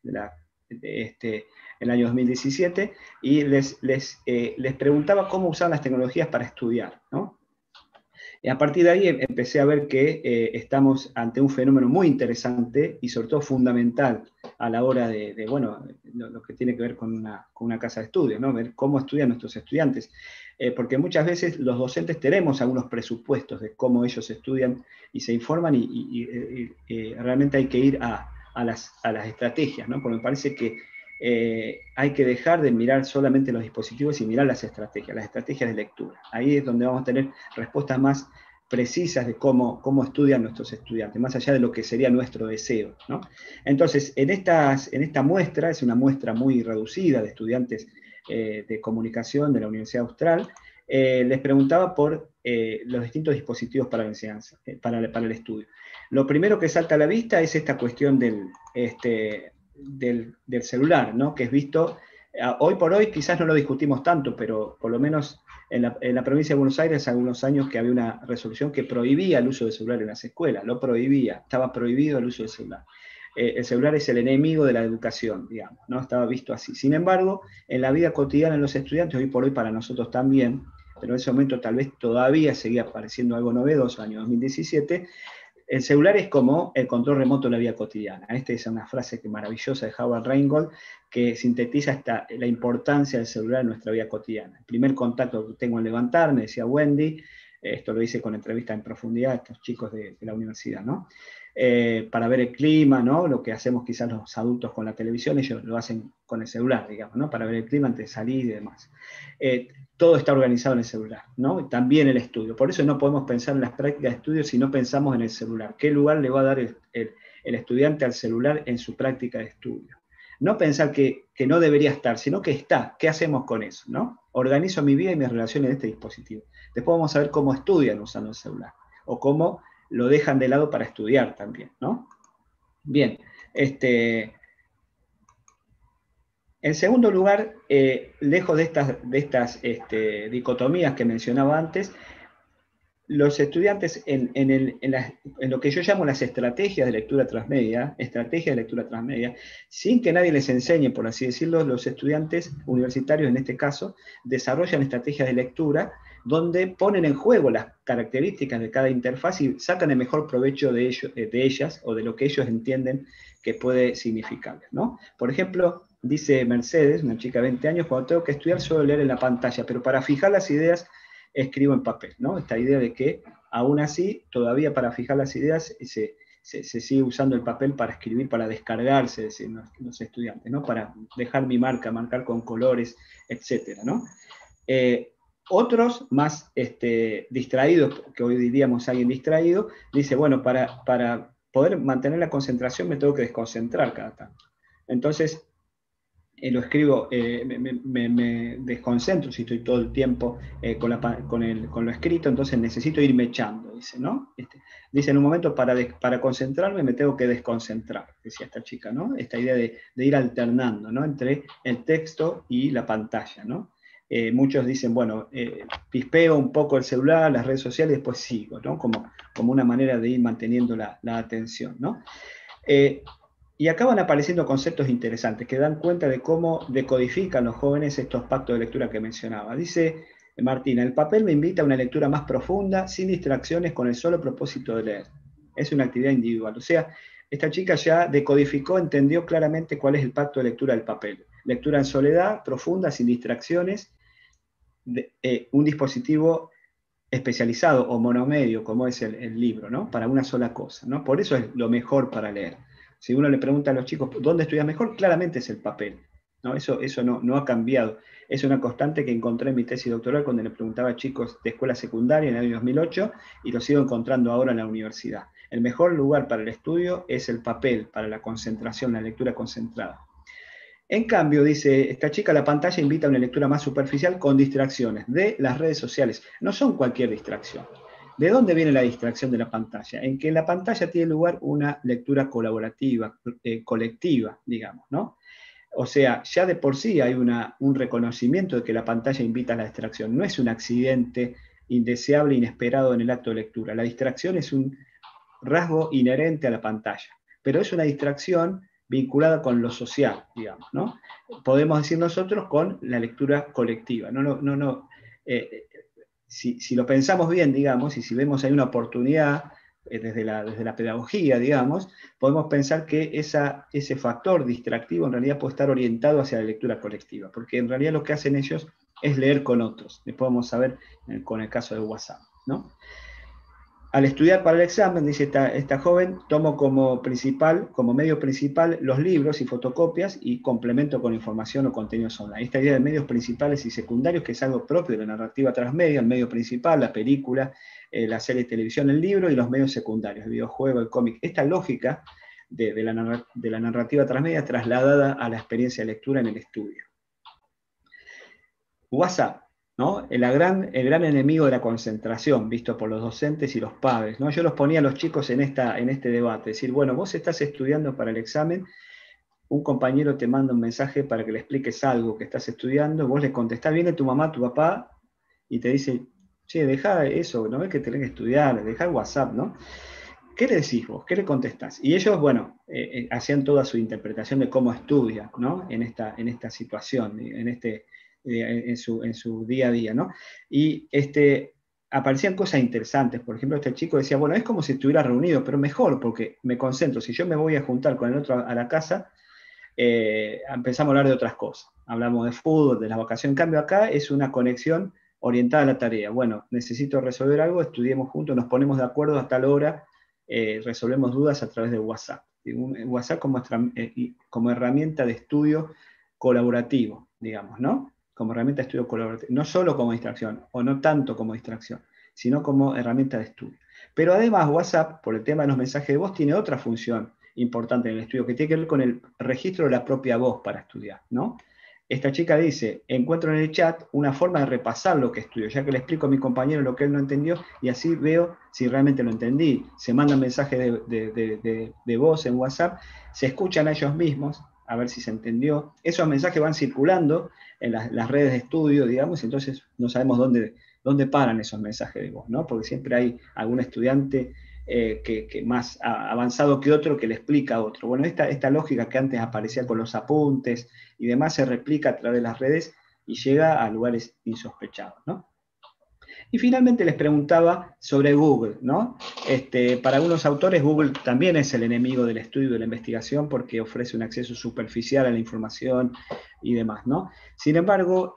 el año 2017, y les preguntaba cómo usaban las tecnologías para estudiar, ¿no? Y a partir de ahí empecé a ver que estamos ante un fenómeno muy interesante y sobre todo fundamental a la hora de lo que tiene que ver con una casa de estudio, ¿no? Ver cómo estudian nuestros estudiantes. Porque muchas veces los docentes tenemos algunos presupuestos de cómo ellos estudian y se informan y realmente hay que ir a las estrategias, ¿no? Porque me parece que hay que dejar de mirar solamente los dispositivos y mirar las estrategias de lectura. Ahí es donde vamos a tener respuestas más precisas de cómo estudian nuestros estudiantes, más allá de lo que sería nuestro deseo, ¿no? Entonces, en esta muestra, es una muestra muy reducida de estudiantes de comunicación de la Universidad Austral, les preguntaba por los distintos dispositivos para la enseñanza, para el estudio. Lo primero que salta a la vista es esta cuestión del celular, ¿no? Que es visto, hoy por hoy quizás no lo discutimos tanto, pero por lo menos en la provincia de Buenos Aires hace algunos años que había una resolución que prohibía el uso del celular en las escuelas, lo prohibía, estaba prohibido el uso del celular. El celular es el enemigo de la educación, digamos, ¿no? Estaba visto así. Sin embargo, en la vida cotidiana de los estudiantes, hoy por hoy para nosotros también, pero en ese momento tal vez todavía seguía pareciendo algo novedoso, año 2017, el celular es como el control remoto de la vida cotidiana. Esta es una frase maravillosa de Howard Rheingold que sintetiza la importancia del celular en nuestra vida cotidiana. El primer contacto que tengo al levantarme, decía Wendy, esto lo hice con entrevista en profundidad a estos chicos de la universidad, ¿no? Para ver el clima, ¿no? Lo que hacemos quizás los adultos con la televisión, ellos lo hacen con el celular, digamos, ¿no? Para ver el clima antes de salir y demás. Todo está organizado en el celular, ¿no? También el estudio. Por eso no podemos pensar en las prácticas de estudio si no pensamos en el celular. ¿Qué lugar le va a dar el estudiante al celular en su práctica de estudio? No pensar que no debería estar, sino que está. ¿Qué hacemos con eso, no? Organizo mi vida y mis relaciones en este dispositivo. Después vamos a ver cómo estudian usando el celular, o cómo lo dejan de lado para estudiar también, ¿no? Bien, en segundo lugar, lejos de estas dicotomías que mencionaba antes, los estudiantes en lo que yo llamo las estrategias de lectura transmedia, sin que nadie les enseñe, por así decirlo, los estudiantes universitarios en este caso, desarrollan estrategias de lectura donde ponen en juego las características de cada interfaz y sacan el mejor provecho de ellas o de lo que ellos entienden que puede significarles, ¿no? Por ejemplo, dice Mercedes, una chica de 20 años, cuando tengo que estudiar suelo leer en la pantalla, pero para fijar las ideas escribo en papel, ¿no? Esta idea de que, aún así, todavía para fijar las ideas se sigue usando el papel para escribir, para descargarse, decir, los estudiantes, ¿no? Para dejar mi marca, marcar con colores, etcétera, ¿no? Otros, más distraídos, que hoy diríamos alguien distraído, dice, bueno, para poder mantener la concentración me tengo que desconcentrar cada tanto. Entonces, lo escribo, me desconcentro si estoy todo el tiempo con lo escrito, entonces necesito irme echando, dice, ¿no? Dice, en un momento para concentrarme me tengo que desconcentrar, decía esta chica, ¿no? Esta idea de ir alternando, ¿no? Entre el texto y la pantalla, ¿no? Muchos dicen, bueno, pispeo un poco el celular, las redes sociales, y después sigo, ¿no? Como una manera de ir manteniendo la atención, ¿no? Y acá van apareciendo conceptos interesantes que dan cuenta de cómo decodifican los jóvenes estos pactos de lectura que mencionaba. Dice Martina, el papel me invita a una lectura más profunda, sin distracciones, con el solo propósito de leer. Es una actividad individual. O sea, esta chica ya decodificó, entendió claramente cuál es el pacto de lectura del papel. Lectura en soledad, profunda, sin distracciones, un dispositivo especializado o monomedio, como es el libro, ¿no? Para una sola cosa, ¿no? Por eso es lo mejor para leer. Si uno le pregunta a los chicos, ¿dónde estudias mejor? Claramente es el papel, ¿no? Eso no ha cambiado. Es una constante que encontré en mi tesis doctoral cuando le preguntaba a chicos de escuela secundaria en el año 2008 y lo sigo encontrando ahora en la universidad. El mejor lugar para el estudio es el papel, para la concentración, la lectura concentrada. En cambio, dice esta chica, la pantalla invita a una lectura más superficial con distracciones de las redes sociales. No son cualquier distracción. ¿De dónde viene la distracción de la pantalla? En que en la pantalla tiene lugar una lectura colaborativa, colectiva, digamos, ¿no? O sea, ya de por sí hay un reconocimiento de que la pantalla invita a la distracción. No es un accidente indeseable, inesperado en el acto de lectura. La distracción es un rasgo inherente a la pantalla, pero es una distracción vinculada con lo social, digamos, ¿no? Podemos decir nosotros con la lectura colectiva. Si lo pensamos bien, digamos, y si vemos ahí una oportunidad desde la pedagogía, digamos, podemos pensar que ese factor distractivo en realidad puede estar orientado hacia la lectura colectiva, porque en realidad lo que hacen ellos es leer con otros. Después vamos a ver con el caso de WhatsApp, ¿no? Al estudiar para el examen, dice esta joven, tomo como medio principal los libros y fotocopias y complemento con información o contenidos online. Esta idea de medios principales y secundarios, que es algo propio de la narrativa transmedia, el medio principal, la película, la serie de televisión, el libro, y los medios secundarios, el videojuego, el cómic. Esta lógica de la narrativa transmedia trasladada a la experiencia de lectura en el estudio. WhatsApp, ¿no? El gran enemigo de la concentración, visto por los docentes y los padres, ¿no? Yo los ponía a los chicos en este debate, decir, bueno, vos estás estudiando para el examen, un compañero te manda un mensaje para que le expliques algo que estás estudiando, vos le contestás, viene tu mamá, tu papá, y te dice, che, dejá eso, ¿no ves que tenés que estudiar? Dejá el WhatsApp, ¿no? ¿Qué le decís vos? ¿Qué le contestás? Y ellos, bueno, hacían toda su interpretación de cómo estudian, ¿no? En esta situación, en su día a día, ¿no? Y aparecían cosas interesantes. Por ejemplo, este chico decía, bueno, es como si estuviera reunido, pero mejor, porque me concentro. Si yo me voy a juntar con el otro a la casa, empezamos a hablar de otras cosas. Hablamos de fútbol, de la vacación. En cambio, acá es una conexión orientada a la tarea. Bueno, necesito resolver algo, estudiemos juntos, nos ponemos de acuerdo a tal hora, resolvemos dudas a través de WhatsApp. WhatsApp como herramienta de estudio colaborativo, digamos, ¿no? Como herramienta de estudio colaborativo, no solo como distracción, o no tanto como distracción, sino como herramienta de estudio. Pero además WhatsApp, por el tema de los mensajes de voz, tiene otra función importante en el estudio, que tiene que ver con el registro de la propia voz para estudiar, ¿no? Esta chica dice, encuentro en el chat una forma de repasar lo que estudio, ya que le explico a mi compañero lo que él no entendió, y así veo si realmente lo entendí. Se mandan mensajes de voz en WhatsApp, se escuchan a ellos mismos, a ver si se entendió. Esos mensajes van circulando en las redes de estudio, digamos, y entonces no sabemos dónde paran esos mensajes de voz, ¿no? Porque siempre hay algún estudiante que más avanzado que otro que le explica a otro. Bueno, esta lógica que antes aparecía con los apuntes y demás se replica a través de las redes y llega a lugares insospechados, ¿no? Y finalmente les preguntaba sobre Google, ¿no? Para algunos autores Google también es el enemigo del estudio y de la investigación porque ofrece un acceso superficial a la información y demás, ¿no? Sin embargo,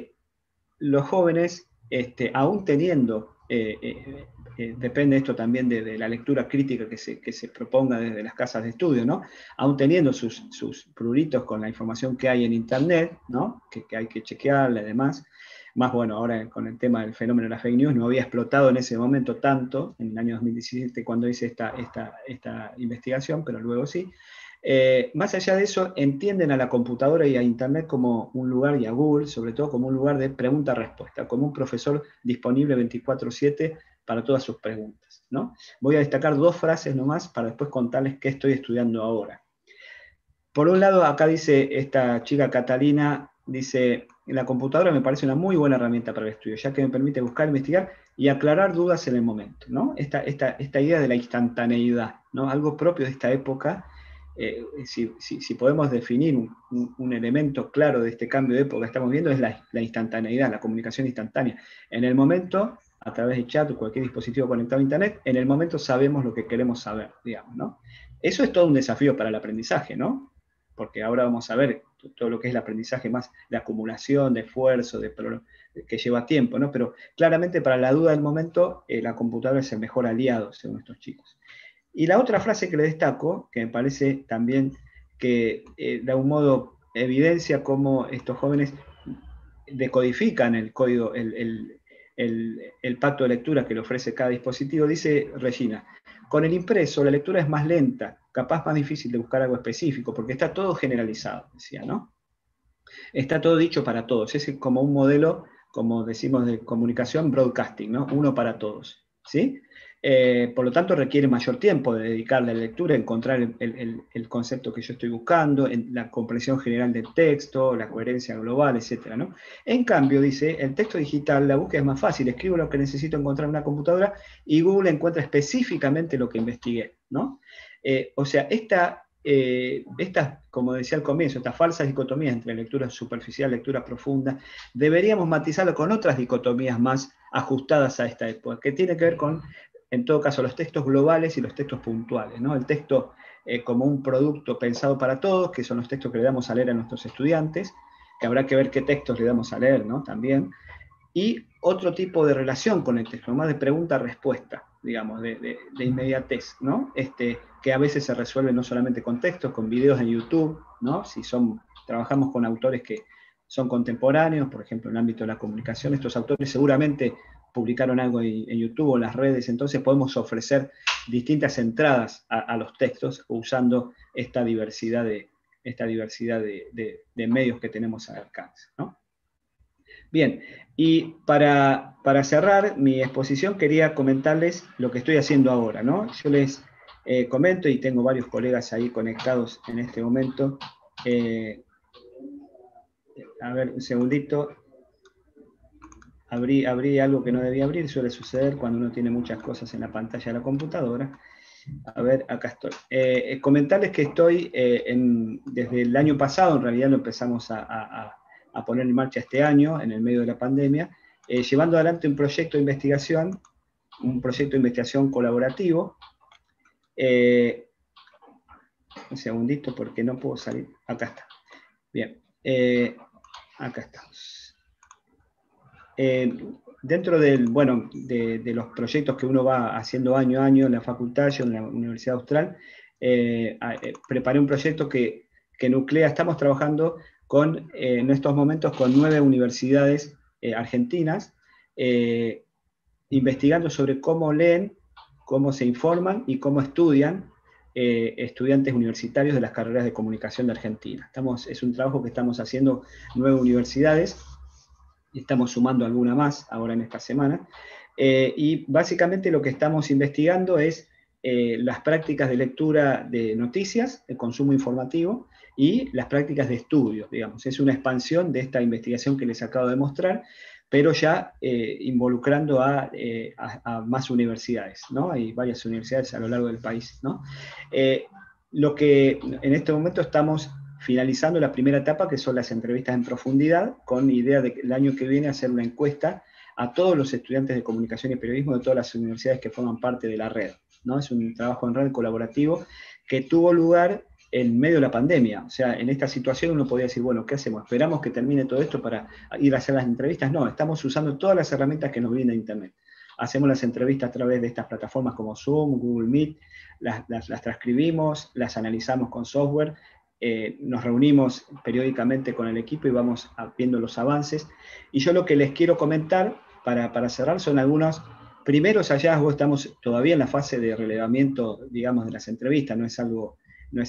los jóvenes, aún teniendo, depende esto también de la lectura crítica que se proponga desde las casas de estudio, ¿no? Aún teniendo sus pruritos con la información que hay en Internet, ¿no? Que hay que chequearla y demás. Más bueno, ahora con el tema del fenómeno de la fake news, no había explotado en ese momento tanto, en el año 2017 cuando hice esta investigación, pero luego sí. Más allá de eso, entienden a la computadora y a Internet como un lugar, y a Google sobre todo, como un lugar de pregunta-respuesta, como un profesor disponible 24/7 para todas sus preguntas, ¿no? Voy a destacar 2 frases nomás para después contarles qué estoy estudiando ahora. Por un lado, acá dice esta chica Catalina, dice, la computadora me parece una muy buena herramienta para el estudio, ya que me permite buscar, investigar y aclarar dudas en el momento, ¿no? Esta idea de la instantaneidad, ¿no? Algo propio de esta época. Si podemos definir un elemento claro de este cambio de época que estamos viendo, es la instantaneidad, la comunicación instantánea. En el momento, a través de chat o cualquier dispositivo conectado a Internet, en el momento sabemos lo que queremos saber, digamos, ¿no? Eso es todo un desafío para el aprendizaje, ¿no? Porque ahora vamos a ver todo lo que es el aprendizaje más de acumulación, de esfuerzo, que lleva tiempo, ¿no? Pero claramente para la duda del momento, la computadora es el mejor aliado, según estos chicos. Y la otra frase que le destaco, que me parece también que de algún modo evidencia cómo estos jóvenes decodifican el código, el pacto de lectura que le ofrece cada dispositivo, dice Regina, con el impreso la lectura es más lenta, capaz más difícil de buscar algo específico, porque está todo generalizado, decía, ¿no? Está todo dicho para todos, es como un modelo, como decimos, de comunicación broadcasting, ¿no? Uno para todos. ¿sí? Por lo tanto, requiere mayor tiempo de dedicarle a la lectura, encontrar el concepto que yo estoy buscando, en la comprensión general del texto, la coherencia global, etc., ¿no? En cambio, dice, el texto digital, la búsqueda es más fácil, escribo lo que necesito encontrar en una computadora y Google encuentra específicamente lo que investigué, ¿no? O sea, estas, como decía al comienzo, estas falsas dicotomías entre lectura superficial y lectura profunda, deberíamos matizarlo con otras dicotomías más ajustadas a esta época, que tiene que ver con, en todo caso, los textos globales y los textos puntuales, ¿no? El texto como un producto pensado para todos, que son los textos que le damos a leer a nuestros estudiantes, que habrá que ver qué textos le damos a leer, ¿no? También. Y otro tipo de relación con el texto, más de pregunta-respuesta, digamos, de inmediatez, ¿no? Que a veces se resuelve no solamente con textos, con videos en YouTube, ¿no? Si trabajamos con autores que son contemporáneos, por ejemplo, en el ámbito de la comunicación, estos autores seguramente publicaron algo en YouTube o en las redes, entonces podemos ofrecer distintas entradas a los textos usando esta diversidad de medios que tenemos al alcance, ¿no? Bien, y para cerrar mi exposición quería comentarles lo que estoy haciendo ahora, ¿no? Yo les comento, y tengo varios colegas ahí conectados en este momento. A ver, un segundito. Abrí algo que no debía abrir, suele suceder cuando uno tiene muchas cosas en la pantalla de la computadora. A ver, acá estoy. Comentarles que estoy, desde el año pasado, en realidad lo empezamos a poner en marcha este año, en el medio de la pandemia, llevando adelante un proyecto de investigación colaborativo. Un segundito porque no puedo salir. Acá está. Bien, acá estamos. Dentro de los proyectos que uno va haciendo año a año en la facultad, yo en la Universidad Austral, preparé un proyecto que nuclea, estamos trabajando en estos momentos con 9 universidades argentinas, investigando sobre cómo leen, cómo se informan y cómo estudian estudiantes universitarios de las carreras de comunicación de Argentina. Es un trabajo que estamos haciendo 9 universidades, estamos sumando alguna más ahora en esta semana, y básicamente lo que estamos investigando es las prácticas de lectura de noticias, el consumo informativo, y las prácticas de estudio, digamos. Es una expansión de esta investigación que les acabo de mostrar, pero ya involucrando a más universidades, ¿no? Hay varias universidades a lo largo del país, ¿no? Lo que en este momento estamos finalizando la primera etapa, que son las entrevistas en profundidad, con idea de que el año que viene hacer una encuesta a todos los estudiantes de comunicación y periodismo de todas las universidades que forman parte de la red, ¿no? Es un trabajo en red colaborativo que tuvo lugar en medio de la pandemia. O sea, en esta situación uno podía decir, bueno, ¿qué hacemos? ¿Esperamos que termine todo esto para ir a hacer las entrevistas? No, estamos usando todas las herramientas que nos brinda Internet. Hacemos las entrevistas a través de estas plataformas como Zoom, Google Meet, las transcribimos, las analizamos con software, nos reunimos periódicamente con el equipo y vamos viendo los avances. Y yo lo que les quiero comentar para cerrar son algunos primeros hallazgos. Estamos todavía en la fase de relevamiento, digamos, de las entrevistas, no es algo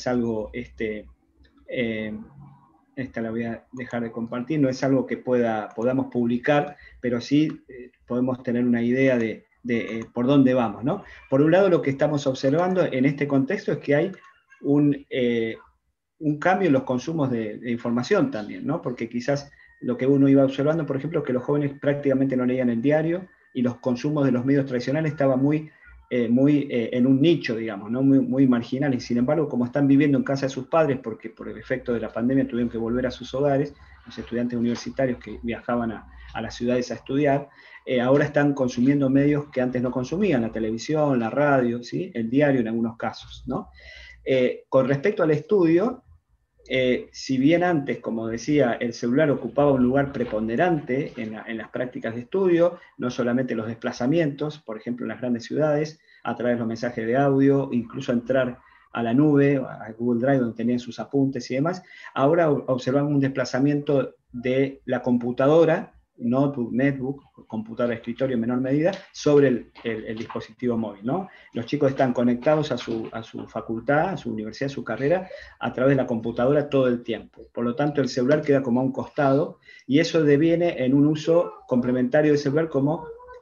esta la voy a dejar de compartir, no es algo que podamos publicar, pero sí podemos tener una idea de por dónde vamos, ¿no? Por un lado, lo que estamos observando en este contexto es que hay un cambio en los consumos de información también, ¿no? Porque quizás lo que uno iba observando, por ejemplo, es que los jóvenes prácticamente no leían el diario y los consumos de los medios tradicionales estaban muy en un nicho, digamos, ¿no? muy marginal, y sin embargo, como están viviendo en casa de sus padres, porque por el efecto de la pandemia tuvieron que volver a sus hogares, los estudiantes universitarios que viajaban a las ciudades a estudiar, ahora están consumiendo medios que antes no consumían, la televisión, la radio, ¿sí? El diario en algunos casos, ¿no? Con respecto al estudio, si bien antes, como decía, el celular ocupaba un lugar preponderante en las prácticas de estudio, no solamente los desplazamientos, por ejemplo en las grandes ciudades, a través de los mensajes de audio, incluso entrar a la nube, a Google Drive, donde tenían sus apuntes y demás, ahora observamos un desplazamiento de la computadora, notebook, netbook, computadora de escritorio en menor medida, sobre el dispositivo móvil, ¿no? Los chicos están conectados a su facultad, a su universidad, a su carrera, a través de la computadora todo el tiempo. Por lo tanto, el celular queda como a un costado, y eso deviene en un uso complementario del celular como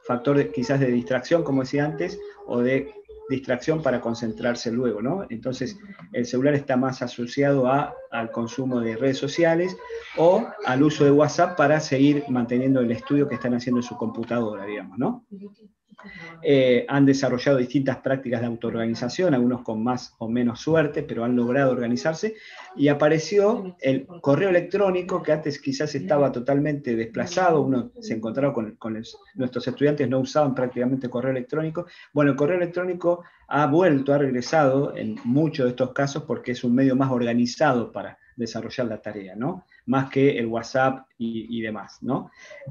factor quizás de distracción, como decía antes, o de distracción para concentrarse luego, ¿no? Entonces, el celular está más asociado al consumo de redes sociales o al uso de WhatsApp para seguir manteniendo el estudio que están haciendo en su computadora, digamos, ¿no? Han desarrollado distintas prácticas de autoorganización, algunos con más o menos suerte, pero han logrado organizarse, y apareció el correo electrónico, que antes quizás estaba totalmente desplazado, uno se encontraba nuestros estudiantes no usaban prácticamente correo electrónico. Bueno, el correo electrónico ha regresado en muchos de estos casos porque es un medio más organizado para desarrollar la tarea, ¿no? Más que el WhatsApp y demás, ¿no?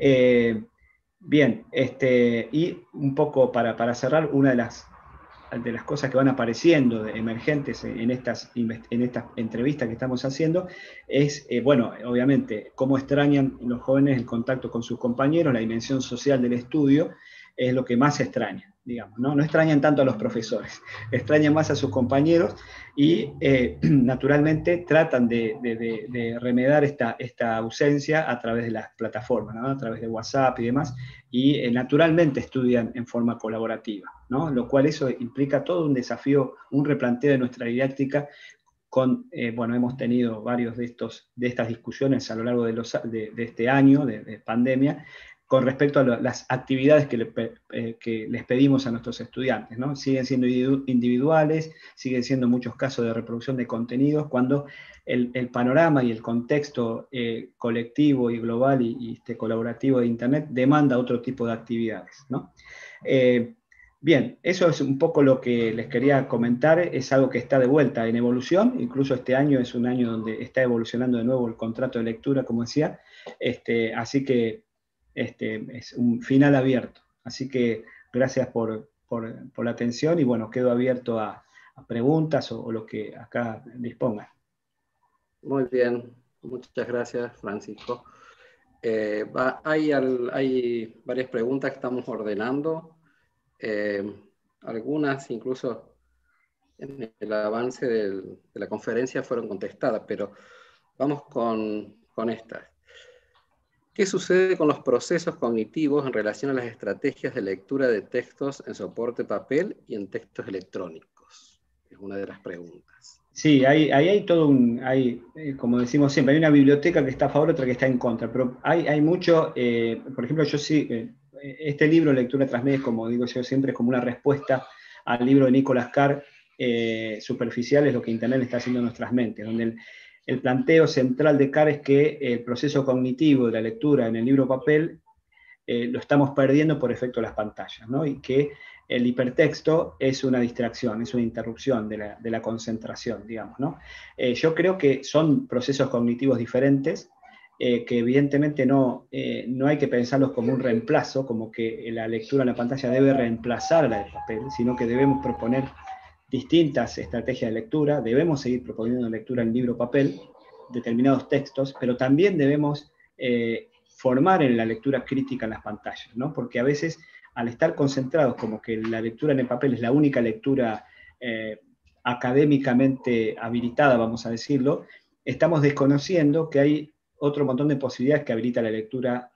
Bien, y un poco para cerrar, una de las cosas que van apareciendo emergentes en estas entrevistas que estamos haciendo es, bueno, obviamente, cómo extrañan los jóvenes el contacto con sus compañeros, la dimensión social del estudio es lo que más extraña, digamos, ¿no? No extrañan tanto a los profesores, extrañan más a sus compañeros y naturalmente tratan de remediar esta ausencia a través de las plataformas, ¿no? A través de WhatsApp y demás, y naturalmente estudian en forma colaborativa, ¿no? Lo cual eso implica todo un desafío, un replanteo de nuestra didáctica. Bueno, hemos tenido varios de estas discusiones a lo largo de este año de pandemia, con respecto a las actividades que les pedimos a nuestros estudiantes, ¿no? Siguen siendo individuales, siguen siendo muchos casos de reproducción de contenidos, cuando el panorama y el contexto colectivo y global y colaborativo de Internet demanda otro tipo de actividades, ¿no? Bien, eso es un poco lo que les quería comentar, es algo que está de vuelta en evolución, incluso este año es un año donde está evolucionando de nuevo el contrato de lectura, como decía, así que es un final abierto. Así que gracias por la atención y bueno, quedo abierto a preguntas o lo que acá dispongan. Muy bien, muchas gracias, Francisco. Hay varias preguntas que estamos ordenando, algunas incluso en el avance de la conferencia fueron contestadas, pero vamos con estas. ¿Qué sucede con los procesos cognitivos en relación a las estrategias de lectura de textos en soporte papel y en textos electrónicos? Es una de las preguntas. Sí, ahí hay todo como decimos siempre, hay una biblioteca que está a favor, otra que está en contra, pero hay mucho, por ejemplo, yo sí, este libro, Lectura Transmedia, como digo yo siempre, es como una respuesta al libro de Nicholas Carr, Superficial es lo que Internet está haciendo en nuestras mentes, donde el planteo central de Carr es que el proceso cognitivo de la lectura en el libro papel lo estamos perdiendo por efecto de las pantallas, ¿no? Y que el hipertexto es una distracción, es una interrupción de la concentración, digamos, ¿no? Yo creo que son procesos cognitivos diferentes, que evidentemente no hay que pensarlos como un reemplazo, como que la lectura en la pantalla debe reemplazar a la del papel, sino que debemos proponer distintas estrategias de lectura, debemos seguir proponiendo lectura en libro-papel, determinados textos, pero también debemos formar en la lectura crítica en las pantallas, ¿no? Porque a veces, al estar concentrados como que la lectura en el papel es la única lectura académicamente habilitada, vamos a decirlo, estamos desconociendo que hay otro montón de posibilidades que habilita la lectura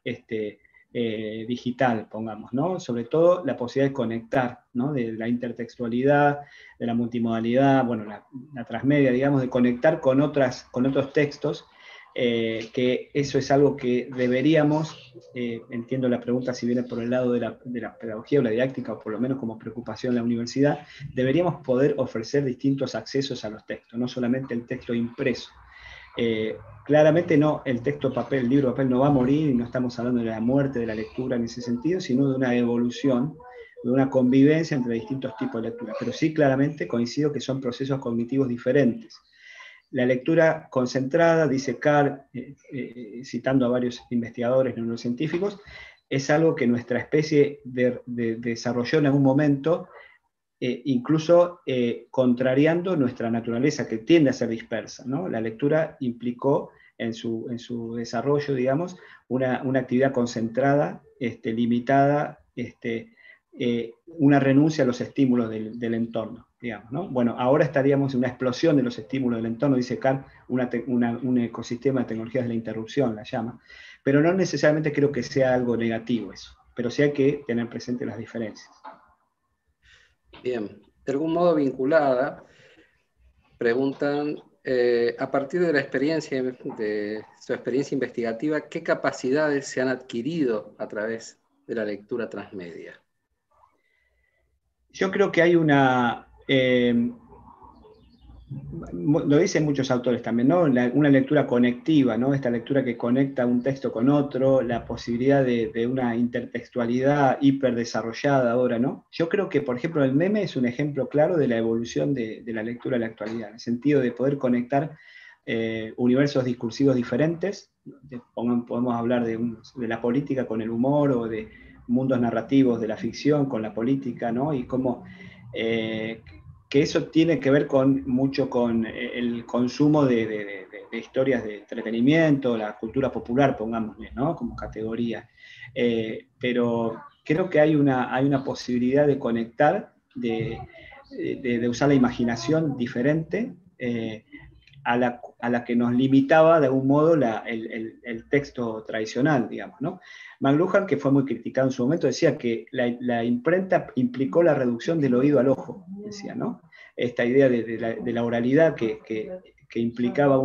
digital, pongamos, ¿no? Sobre todo la posibilidad de conectar, ¿no? De la intertextualidad, de la multimodalidad, bueno, la transmedia, digamos, de conectar con otros textos, que eso es algo que deberíamos, entiendo la pregunta si viene por el lado de la pedagogía o la didáctica, o por lo menos como preocupación en la universidad, deberíamos poder ofrecer distintos accesos a los textos, no solamente el texto impreso. Claramente no, el texto papel, el libro papel no va a morir, y no estamos hablando de la muerte de la lectura en ese sentido, sino de una evolución, de una convivencia entre distintos tipos de lectura. Pero sí, claramente coincido que son procesos cognitivos diferentes. La lectura concentrada, dice Carr, citando a varios investigadores neurocientíficos, es algo que nuestra especie desarrolló en algún momento, incluso contrariando nuestra naturaleza, que tiende a ser dispersa, ¿no? La lectura implicó en su desarrollo, digamos, una actividad concentrada, limitada, una renuncia a los estímulos del entorno, digamos, ¿no? Bueno, ahora estaríamos en una explosión de los estímulos del entorno, dice Carr, un ecosistema de tecnologías de la interrupción, la llama, pero no necesariamente creo que sea algo negativo eso. pero sí hay que tener presente las diferencias. Bien, de algún modo vinculada, preguntan, a partir de de su experiencia investigativa, ¿qué capacidades se han adquirido a través de la lectura transmedia? Yo creo que hay lo dicen muchos autores también, ¿no? Una lectura conectiva, ¿no? Esta lectura que conecta un texto con otro, la posibilidad de una intertextualidad hiperdesarrollada ahora, ¿no? Yo creo que, por ejemplo, el meme es un ejemplo claro de la evolución de la lectura de la actualidad, en el sentido de poder conectar universos discursivos diferentes. Podemos hablar de la política con el humor, o de mundos narrativos de la ficción con la política, ¿no? Y cómo que eso tiene que ver mucho con el consumo de historias de entretenimiento, la cultura popular, pongámosle, ¿no? Como categoría. Pero creo que hay una posibilidad de conectar, de usar la imaginación diferente, a la que nos limitaba de algún modo el texto tradicional, digamos, ¿no? McLuhan, que fue muy criticado en su momento, decía que la imprenta implicó la reducción del oído al ojo, decía, ¿no? Esta idea de la oralidad que implicaba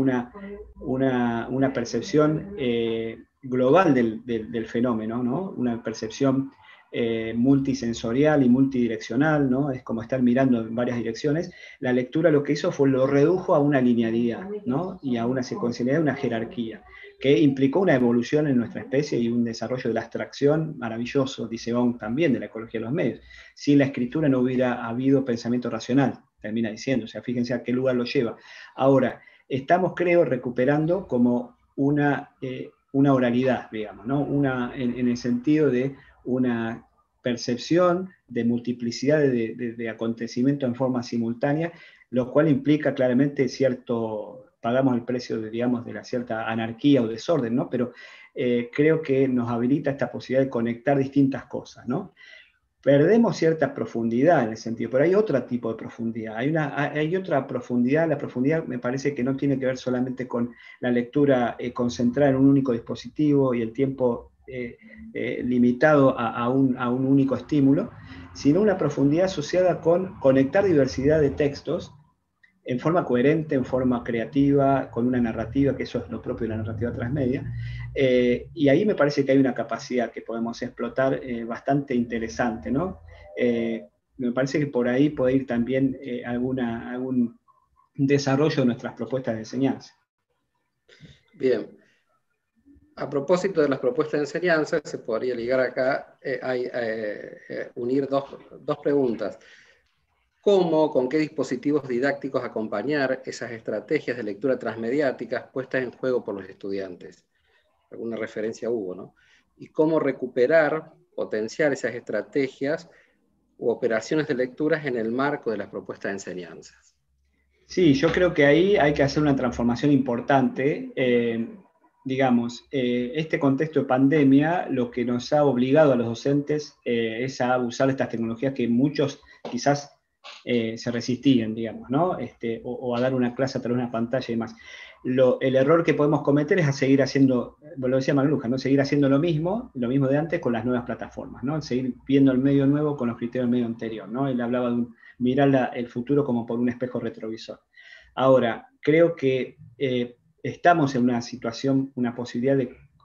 una percepción global del fenómeno, ¿no? Una percepción multisensorial y multidireccional, ¿no? Es como estar mirando en varias direcciones. La lectura lo que hizo fue lo redujo a una linealidad, ¿no? Y a una secuencialidad, una jerarquía, que implicó una evolución en nuestra especie y un desarrollo de la abstracción maravilloso, dice Bong también, de la ecología de los medios. Sin la escritura no hubiera habido pensamiento racional, termina diciendo, o sea, fíjense a qué lugar lo lleva. Ahora, estamos, creo, recuperando como una oralidad, digamos, ¿no? En el sentido de una percepción de multiplicidad de acontecimientos en forma simultánea, lo cual implica claramente pagamos el precio digamos, de la cierta anarquía o desorden, ¿no? Pero creo que nos habilita esta posibilidad de conectar distintas cosas, ¿no? Perdemos cierta profundidad en el sentido, pero hay otro tipo de profundidad. Hay otra profundidad. La profundidad me parece que no tiene que ver solamente con la lectura concentrada en un único dispositivo y el tiempo limitado a un único estímulo, sino una profundidad asociada con conectar diversidad de textos en forma coherente, en forma creativa, con una narrativa, que eso es lo propio de la narrativa transmedia. Y ahí me parece que hay una capacidad que podemos explotar bastante interesante, ¿no? Me parece que por ahí puede ir también algún desarrollo de nuestras propuestas de enseñanza. Bien. A propósito de las propuestas de enseñanza, se podría ligar acá, unir dos preguntas. ¿Cómo, con qué dispositivos didácticos acompañar esas estrategias de lectura transmediáticas puestas en juego por los estudiantes? Alguna referencia hubo, ¿no? Y cómo recuperar, potenciar esas estrategias u operaciones de lecturas en el marco de las propuestas de enseñanzas. Sí, yo creo que ahí hay que hacer una transformación importante. Digamos, este contexto de pandemia lo que nos ha obligado a los docentes es a usar estas tecnologías que muchos quizás se resistían, digamos, ¿no? O a dar una clase a través de una pantalla y demás. El error que podemos cometer es a seguir haciendo, lo decía McLuhan, ¿no? Seguir haciendo lo mismo de antes con las nuevas plataformas, ¿no? Seguir viendo el medio nuevo con los criterios del medio anterior, ¿no? Él hablaba de mirar el futuro como por un espejo retrovisor. Ahora, creo que estamos en una situación, una posibilidad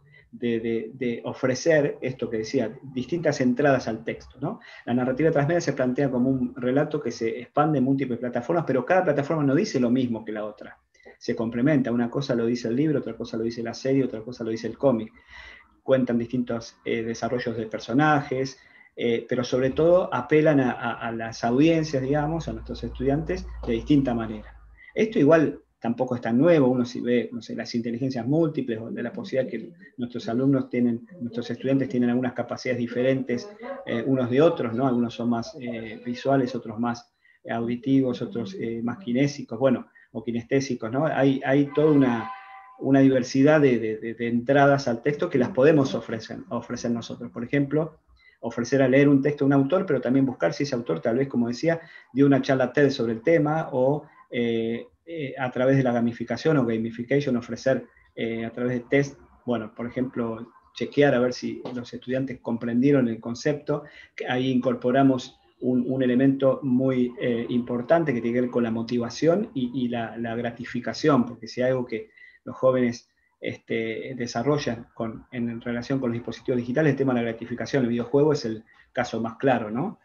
de ofrecer esto que decía, distintas entradas al texto, ¿no? La narrativa transmedia se plantea como un relato que se expande en múltiples plataformas, pero cada plataforma no dice lo mismo que la otra. Se complementa, una cosa lo dice el libro, otra cosa lo dice la serie, otra cosa lo dice el cómic. Cuentan distintos desarrollos de personajes, pero sobre todo apelan a las audiencias, digamos, a nuestros estudiantes de distinta manera. Esto igual tampoco es tan nuevo, uno si ve, no sé, las inteligencias múltiples, o de la posibilidad que nuestros estudiantes tienen algunas capacidades diferentes unos de otros, ¿no? Algunos son más visuales, otros más auditivos, otros más kinésicos, bueno, o kinestésicos, ¿no? Hay toda una diversidad de entradas al texto que las podemos ofrecer nosotros. Por ejemplo, ofrecer a leer un texto de un autor, pero también buscar si ese autor, tal vez, como decía, dio una charla TED sobre el tema, o a través de la gamificación o gamification ofrecer a través de test, bueno, por ejemplo, chequear a ver si los estudiantes comprendieron el concepto. Ahí incorporamos un elemento muy importante que tiene que ver con la motivación y la gratificación, porque si hay algo que los jóvenes desarrollan en relación con los dispositivos digitales, el tema de la gratificación. El videojuego es el caso más claro, ¿no?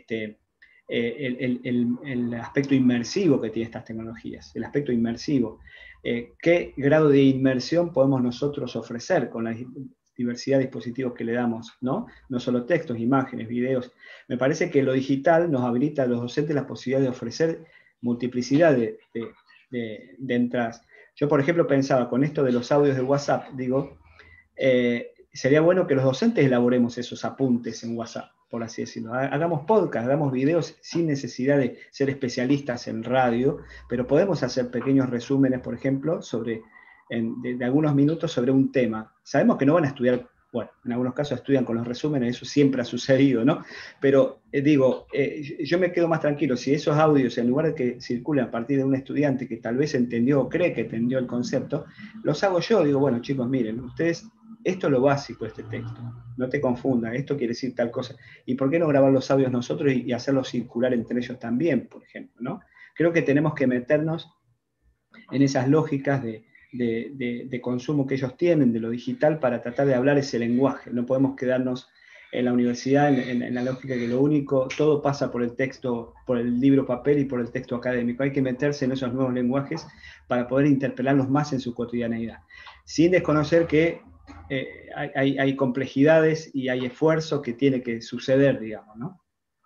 El aspecto inmersivo que tiene estas tecnologías, el aspecto inmersivo. ¿Qué grado de inmersión podemos nosotros ofrecer con la diversidad de dispositivos que le damos, ¿no? No solo textos, imágenes, videos. Me parece que lo digital nos habilita a los docentes la posibilidad de ofrecer multiplicidad de entradas. Yo, por ejemplo, pensaba con esto de los audios de WhatsApp, digo, sería bueno que los docentes elaboremos esos apuntes en WhatsApp, por así decirlo. Hagamos podcast, hagamos videos sin necesidad de ser especialistas en radio, pero podemos hacer pequeños resúmenes, por ejemplo, de algunos minutos sobre un tema. Sabemos que no van a estudiar, bueno, en algunos casos estudian con los resúmenes, eso siempre ha sucedido, ¿no? Pero yo me quedo más tranquilo si esos audios, en lugar de que circulen a partir de un estudiante que tal vez entendió o cree que entendió el concepto, los hago yo, digo, bueno, chicos, miren, ustedes, esto es lo básico de este texto, no te confundan, esto quiere decir tal cosa. ¿Y por qué no grabar los audios nosotros y hacerlos circular entre ellos también, por ejemplo, ¿no? Creo que tenemos que meternos en esas lógicas de consumo que ellos tienen, de lo digital, para tratar de hablar ese lenguaje. No podemos quedarnos en la universidad en la lógica que lo único, todo pasa por el texto, por el libro papel y por el texto académico. Hay que meterse en esos nuevos lenguajes para poder interpelarlos más en su cotidianeidad, sin desconocer que hay complejidades y hay esfuerzo que tiene que suceder, digamos, ¿no?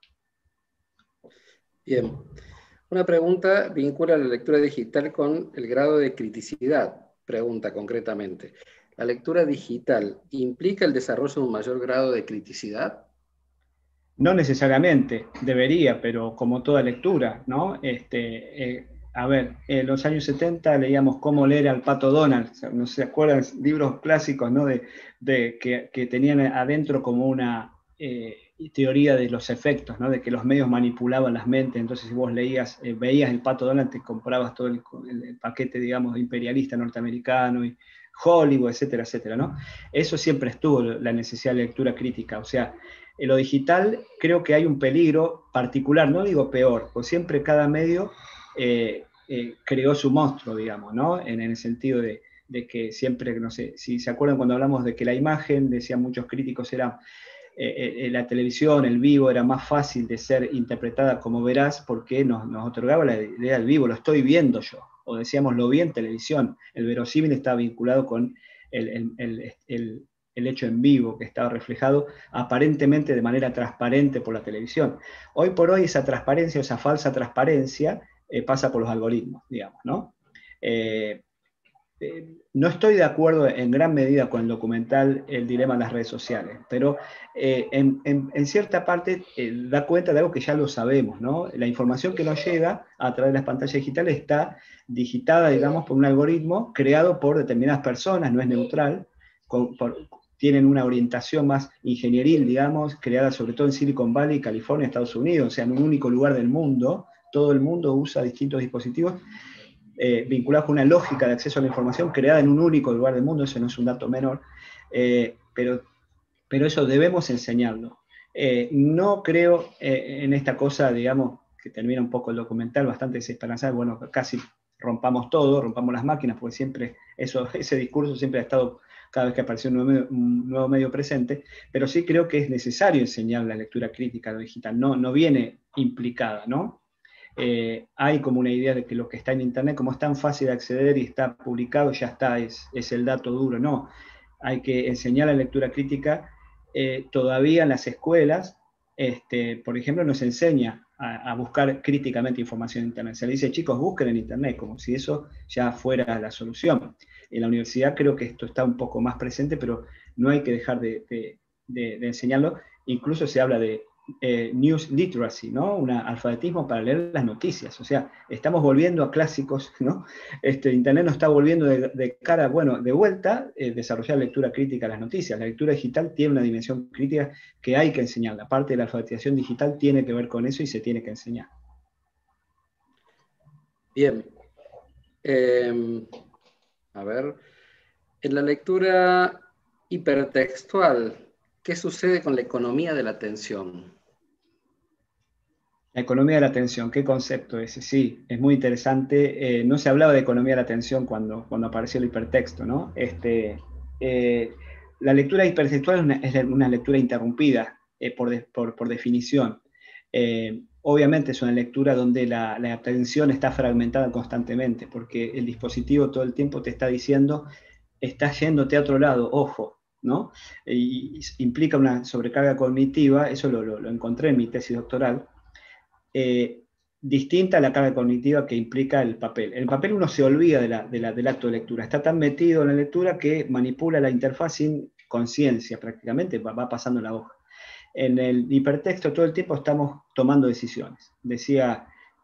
Bien. Una pregunta vincula la lectura digital con el grado de criticidad. Pregunta concretamente. ¿La lectura digital implica el desarrollo de un mayor grado de criticidad? No necesariamente, debería, pero como toda lectura, ¿no? A ver, en los años 70 leíamos Cómo leer al Pato Donald, ¿no se acuerdan? Libros clásicos, ¿no? Que tenían adentro como una teoría de los efectos, ¿no? De que los medios manipulaban las mentes, entonces si vos veías el Pato Donald, te comprabas todo el paquete, digamos, imperialista norteamericano y Hollywood, etcétera, etcétera, ¿no? Eso siempre estuvo, la necesidad de lectura crítica, o sea, en lo digital creo que hay un peligro particular, no digo peor, pues siempre cada medio creó su monstruo, digamos, ¿no? En el sentido de que siempre, no sé, si se acuerdan cuando hablamos de que la imagen, decían muchos críticos, era la televisión, el vivo, era más fácil de ser interpretada como veraz porque nos otorgaba la idea del vivo, lo estoy viendo yo, o decíamos lo vi en televisión, el verosímil estaba vinculado con el hecho en vivo que estaba reflejado aparentemente de manera transparente por la televisión. Hoy por hoy esa transparencia, esa falsa transparencia, pasa por los algoritmos, digamos, ¿no? No estoy de acuerdo en gran medida con el documental El dilema de las redes sociales, pero en cierta parte da cuenta de algo que ya lo sabemos, ¿no? La información que nos llega a través de las pantallas digitales está digitada, digamos, por un algoritmo creado por determinadas personas, no es neutral, tienen una orientación más ingenieril, digamos, creada sobre todo en Silicon Valley, California, Estados Unidos, o sea, en un único lugar del mundo, todo el mundo usa distintos dispositivos vinculados con una lógica de acceso a la información creada en un único lugar del mundo, eso no es un dato menor, pero eso debemos enseñarlo. No creo en esta cosa, digamos, que termina un poco el documental, bastante desesperanzada, bueno, casi rompamos todo, rompamos las máquinas, porque siempre ese discurso siempre ha estado, cada vez que apareció un nuevo medio presente, pero sí creo que es necesario enseñar la lectura crítica a lo digital, no viene implicada, ¿no? Hay como una idea de que lo que está en Internet, como es tan fácil de acceder y está publicado, ya está, es el dato duro. No, hay que enseñar la lectura crítica. Todavía en las escuelas, por ejemplo, nos enseña a buscar críticamente información en Internet. Se le dice, chicos, busquen en Internet, como si eso ya fuera la solución. En la universidad creo que esto está un poco más presente, pero no hay que dejar de enseñarlo. Incluso se habla de news literacy, ¿no? Un alfabetismo para leer las noticias. O sea, estamos volviendo a clásicos, ¿no? Internet nos está volviendo de cara, bueno, de vuelta, desarrollar lectura crítica a las noticias. La lectura digital tiene una dimensión crítica que hay que enseñar. La parte de la alfabetización digital tiene que ver con eso y se tiene que enseñar. Bien. A ver, en la lectura hipertextual, ¿qué sucede con la economía de la atención? La economía de la atención, ¿qué concepto ese? Sí, es muy interesante. No se hablaba de economía de la atención cuando apareció el hipertexto, ¿no? La lectura hipertextual es una lectura interrumpida por definición. Obviamente es una lectura donde la atención está fragmentada constantemente, porque el dispositivo todo el tiempo te está diciendo, estás yéndote a otro lado, ojo, ¿no? Y implica una sobrecarga cognitiva, eso lo encontré en mi tesis doctoral, distinta a la carga cognitiva que implica el papel. En el papel uno se olvida del acto de lectura, está tan metido en la lectura que manipula la interfaz sin conciencia prácticamente, va pasando la hoja. En el hipertexto todo el tiempo estamos tomando decisiones. Decía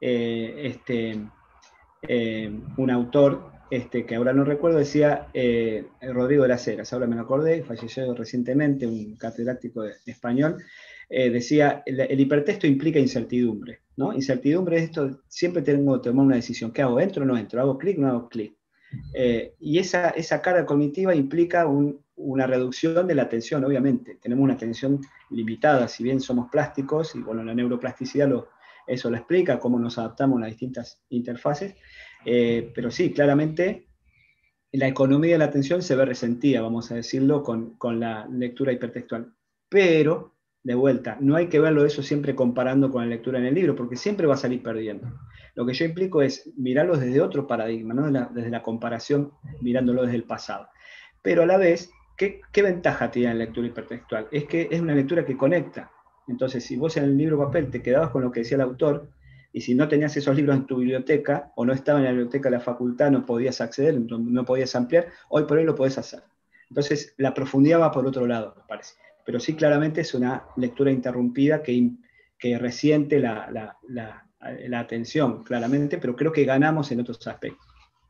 un autor, que ahora no recuerdo, decía Rodrigo de las Heras, ahora me lo acordé, falleció recientemente, un catedrático de español, decía, el hipertexto implica incertidumbre, ¿no? Incertidumbre es esto, siempre tengo que tomar una decisión, ¿qué hago? ¿Entro o no entro? ¿Hago clic o no hago clic? Y esa carga cognitiva implica una reducción de la atención, obviamente. Tenemos una atención limitada, si bien somos plásticos, y bueno, la neuroplasticidad eso lo explica, cómo nos adaptamos a las distintas interfaces, pero sí, claramente la economía de la atención se ve resentida, vamos a decirlo, con la lectura hipertextual. Pero, de vuelta, no hay que verlo eso siempre comparando con la lectura en el libro, porque siempre va a salir perdiendo. Lo que yo implico es mirarlo desde otro paradigma, ¿no? Desde la comparación, mirándolo desde el pasado. Pero a la vez, ¿qué ventaja tiene la lectura hipertextual? Es que es una lectura que conecta. Entonces, si vos en el libro papel te quedabas con lo que decía el autor, y si no tenías esos libros en tu biblioteca, o no estaba en la biblioteca de la facultad, no podías acceder, no podías ampliar, hoy por hoy lo podés hacer. Entonces, la profundidad va por otro lado, me parece. Pero sí, claramente es una lectura interrumpida que resiente la atención, claramente, pero creo que ganamos en otros aspectos.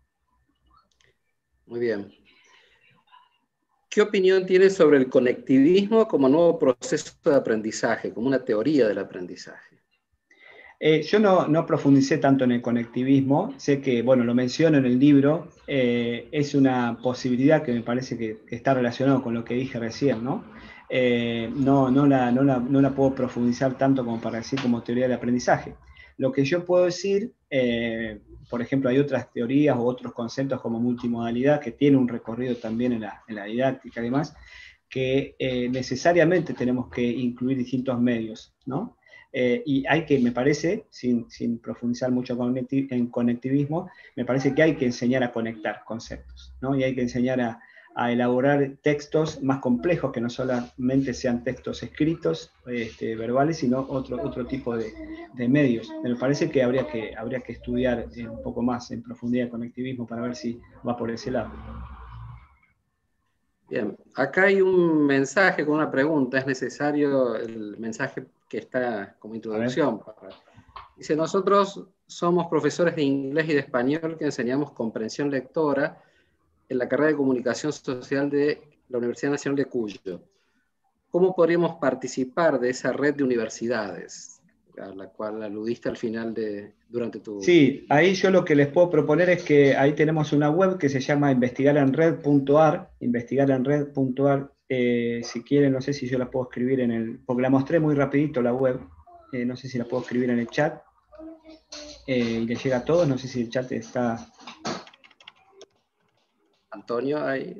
Muy bien. ¿Qué opinión tienes sobre el conectivismo como nuevo proceso de aprendizaje, como una teoría del aprendizaje? Yo no profundicé tanto en el conectivismo, sé que, bueno, lo menciono en el libro, es una posibilidad que me parece que está relacionado con lo que dije recién, ¿no? No la puedo profundizar tanto como para decir como teoría del aprendizaje. Lo que yo puedo decir, por ejemplo, hay otras teorías o otros conceptos como multimodalidad que tienen un recorrido también en la didáctica y demás, que necesariamente tenemos que incluir distintos medios, ¿no? Y hay que, me parece, sin profundizar mucho en conectivismo, me parece que hay que enseñar a conectar conceptos, ¿no? Y hay que enseñar a elaborar textos más complejos, que no solamente sean textos escritos, verbales, sino otro tipo de medios. Me parece que habría que estudiar un poco más en profundidad el conectivismo para ver si va por ese lado. Bien, acá hay un mensaje con una pregunta, es necesario el mensaje que está como introducción. Dice, nosotros somos profesores de inglés y de español que enseñamos comprensión lectora en la carrera de comunicación social de la Universidad Nacional de Cuyo. ¿Cómo podríamos participar de esa red de universidades a la cual aludiste al final durante tu... Sí, ahí yo lo que les puedo proponer es que ahí tenemos una web que se llama investigarenred.ar, si quieren, no sé si yo la puedo escribir porque la mostré muy rapidito la web, no sé si la puedo escribir en el chat, y le llega a todos, no sé si el chat está... Antonio, ahí...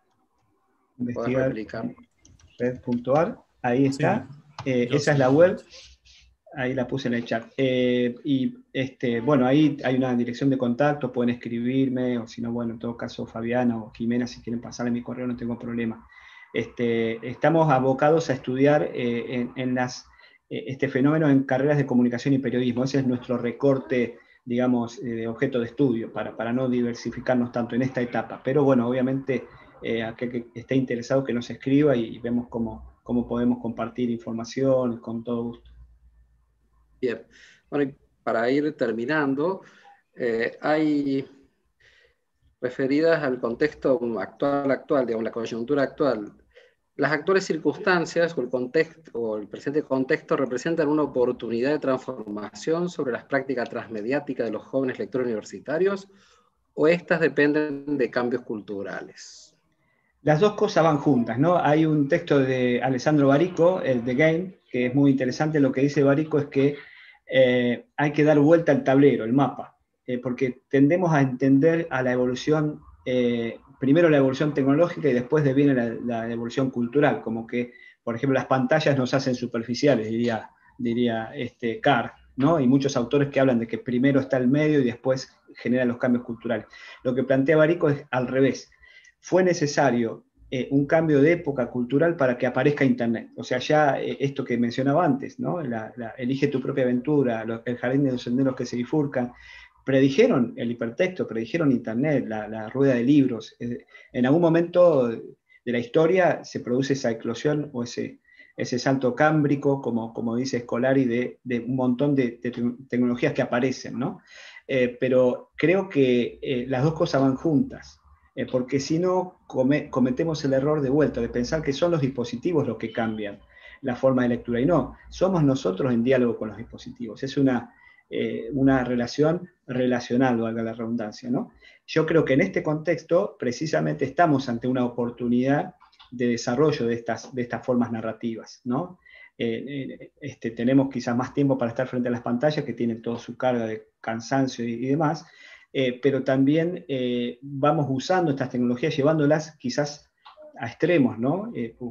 Investigarenred.ar, ahí está, sí, esa es la web. Ahí la puse en el chat. Bueno, ahí hay una dirección de contacto, pueden escribirme, o si no, bueno, en todo caso, Fabiana o Jimena, si quieren pasarle mi correo, no tengo problema. Estamos abocados a estudiar este fenómeno en carreras de comunicación y periodismo. Ese es nuestro recorte, digamos, de objeto de estudio, para no diversificarnos tanto en esta etapa. Pero bueno, obviamente, aquel que esté interesado que nos escriba y vemos cómo podemos compartir información con todo gusto. Bien, bueno, y para ir terminando, hay referidas al contexto actual, digamos, la coyuntura actual. Las actuales circunstancias o el contexto, o el presente contexto representan una oportunidad de transformación sobre las prácticas transmediáticas de los jóvenes lectores universitarios, o estas dependen de cambios culturales. las dos cosas van juntas, ¿no? Hay un texto de Alessandro Barico, el The Game, que es muy interesante. Lo que dice Barico es que hay que dar vuelta al tablero, el mapa, porque tendemos a entender a la evolución, primero la evolución tecnológica y después viene la evolución cultural, como que, por ejemplo, las pantallas nos hacen superficiales, diría Carr, ¿no? Y muchos autores que hablan de que primero está el medio y después generan los cambios culturales. Lo que plantea Barico es al revés. Fue necesario un cambio de época cultural para que aparezca Internet. O sea, ya esto que mencionaba antes, ¿no? Elige tu propia aventura, el jardín de los senderos que se bifurcan, predijeron el hipertexto, predijeron Internet, la rueda de libros. En algún momento de la historia se produce esa eclosión o ese salto cámbrico, como dice Scolari, de un montón de tecnologías que aparecen, ¿no? Pero creo que las dos cosas van juntas. Porque si no cometemos el error de vuelta, de pensar que son los dispositivos los que cambian la forma de lectura, y no, somos nosotros en diálogo con los dispositivos. Es una relación relacional, valga la redundancia, ¿no? Yo creo que en este contexto precisamente estamos ante una oportunidad de desarrollo de estas formas narrativas, ¿no? Tenemos quizás más tiempo para estar frente a las pantallas, que tienen toda su carga de cansancio y demás, pero también vamos usando estas tecnologías, llevándolas quizás a extremos, ¿no?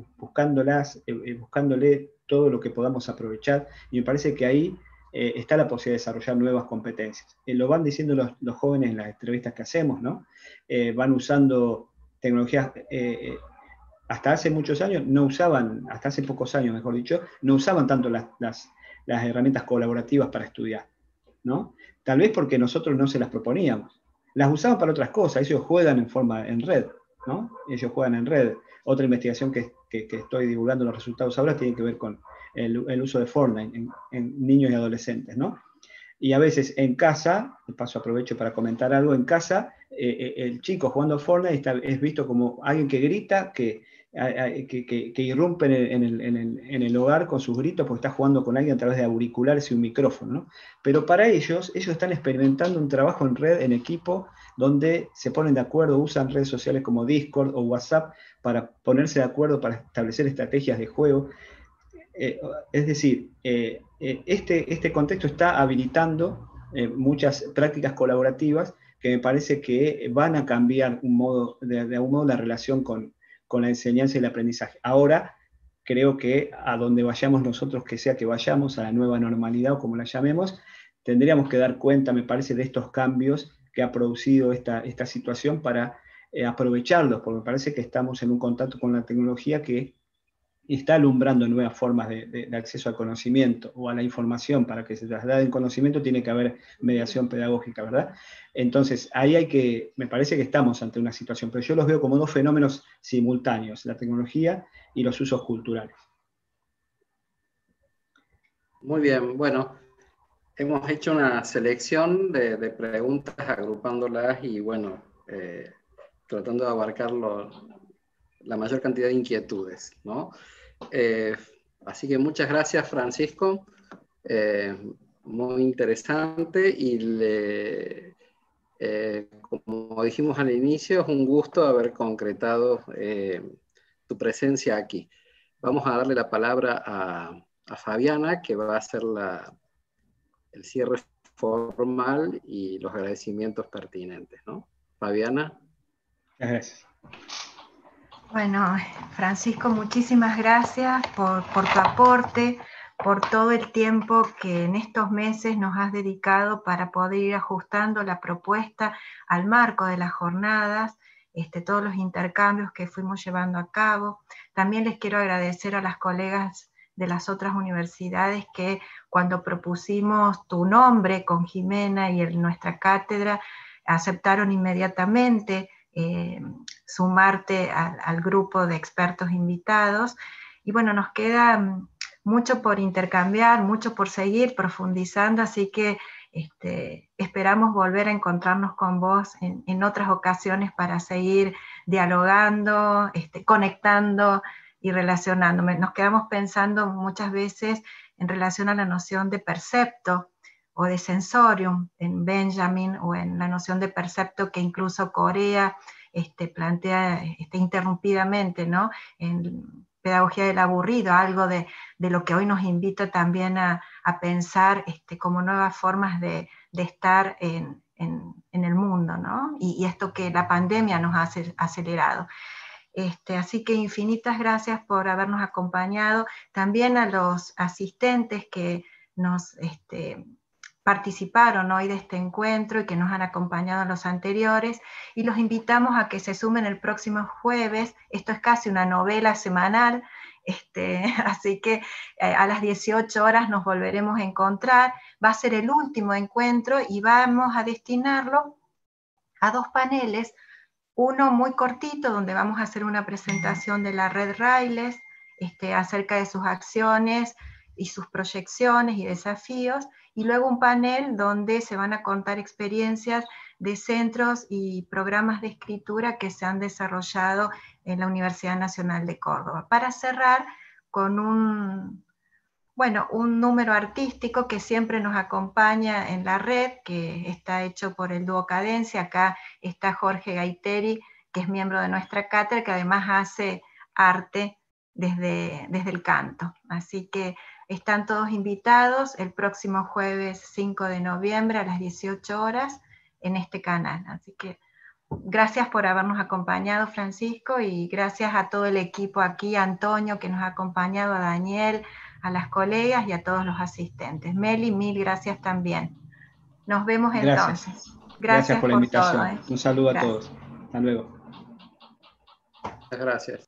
Buscándole todo lo que podamos aprovechar, y me parece que ahí está la posibilidad de desarrollar nuevas competencias. Lo van diciendo los jóvenes en las entrevistas que hacemos, ¿no? Van usando tecnologías, hasta hace muchos años no usaban, hasta hace pocos años, mejor dicho, no usaban tanto las herramientas colaborativas para estudiar, ¿no? Tal vez porque nosotros no se las proponíamos. Las usaban para otras cosas, ellos juegan en red, ¿no? Ellos juegan en red. Otra investigación que estoy divulgando los resultados ahora tiene que ver con el uso de Fortnite en niños y adolescentes, ¿no? Y a veces en casa, de paso aprovecho para comentar algo, en casa el chico jugando Fortnite es visto como alguien que grita, que irrumpe en el hogar con sus gritos porque está jugando con alguien a través de auriculares y un micrófono, ¿no? Pero para ellos están experimentando un trabajo en red, en equipo, donde se ponen de acuerdo, usan redes sociales como Discord o WhatsApp para ponerse de acuerdo, para establecer estrategias de juego. Es decir, este contexto está habilitando muchas prácticas colaborativas que me parece que van a cambiar de algún modo la relación con la enseñanza y el aprendizaje. Ahora, creo que a donde vayamos nosotros, que sea que vayamos, a la nueva normalidad o como la llamemos, tendríamos que dar cuenta, me parece, de estos cambios que ha producido esta situación para aprovecharlos, porque me parece que estamos en un contacto con la tecnología que está alumbrando nuevas formas de acceso al conocimiento o a la información. Para que se traslade el conocimiento tiene que haber mediación pedagógica, ¿verdad? Entonces, ahí me parece que estamos ante una situación, pero yo los veo como dos fenómenos simultáneos, la tecnología y los usos culturales. Muy bien, bueno, hemos hecho una selección de preguntas, agrupándolas y bueno, tratando de abarcar la mayor cantidad de inquietudes, ¿no? Así que muchas gracias, Francisco. Muy interesante y como dijimos al inicio, es un gusto haber concretado tu presencia aquí. Vamos a darle la palabra a Fabiana, que va a hacer el cierre formal y los agradecimientos pertinentes, ¿no? Fabiana. Gracias. Bueno, Francisco, muchísimas gracias por tu aporte, por todo el tiempo que en estos meses nos has dedicado para poder ir ajustando la propuesta al marco de las jornadas, todos los intercambios que fuimos llevando a cabo. También les quiero agradecer a las colegas de las otras universidades que cuando propusimos tu nombre con Jimena y nuestra cátedra, aceptaron inmediatamente sumarte al grupo de expertos invitados. Y bueno, nos queda mucho por intercambiar, mucho por seguir profundizando, así que esperamos volver a encontrarnos con vos en otras ocasiones para seguir dialogando, conectando y relacionándome. Nos quedamos pensando muchas veces en relación a la noción de percepto o de sensorium en Benjamin, o en la noción de percepto que incluso Corea plantea interrumpidamente, ¿no? En Pedagogía del Aburrido, algo de lo que hoy nos invita también a pensar como nuevas formas de estar en el mundo, ¿no? Y esto que la pandemia nos ha acelerado. Así que infinitas gracias por habernos acompañado, también a los asistentes que nos participaron hoy de este encuentro y que nos han acompañado en los anteriores, y los invitamos a que se sumen el próximo jueves. Esto es casi una novela semanal, así que a las 18 horas nos volveremos a encontrar. Va a ser el último encuentro y vamos a destinarlo a 2 paneles. Uno muy cortito, donde vamos a hacer una presentación de la red Railes, acerca de sus acciones y sus proyecciones y desafíos, y luego un panel donde se van a contar experiencias de centros y programas de escritura que se han desarrollado en la Universidad Nacional de Córdoba, para cerrar con un número artístico que siempre nos acompaña en la red, que está hecho por el dúo Cadencia. Acá está Jorge Gaiteri, que es miembro de nuestra cátedra, que además hace arte desde el canto. Así que están todos invitados el próximo jueves 5 de noviembre a las 18 horas en este canal. Así que gracias por habernos acompañado, Francisco, y gracias a todo el equipo aquí, a Antonio, que nos ha acompañado, a Daniel, a las colegas y a todos los asistentes. Meli, mil gracias también. Nos vemos entonces. Gracias por la invitación. Todo, Un saludo a todos. Hasta luego. Muchas gracias.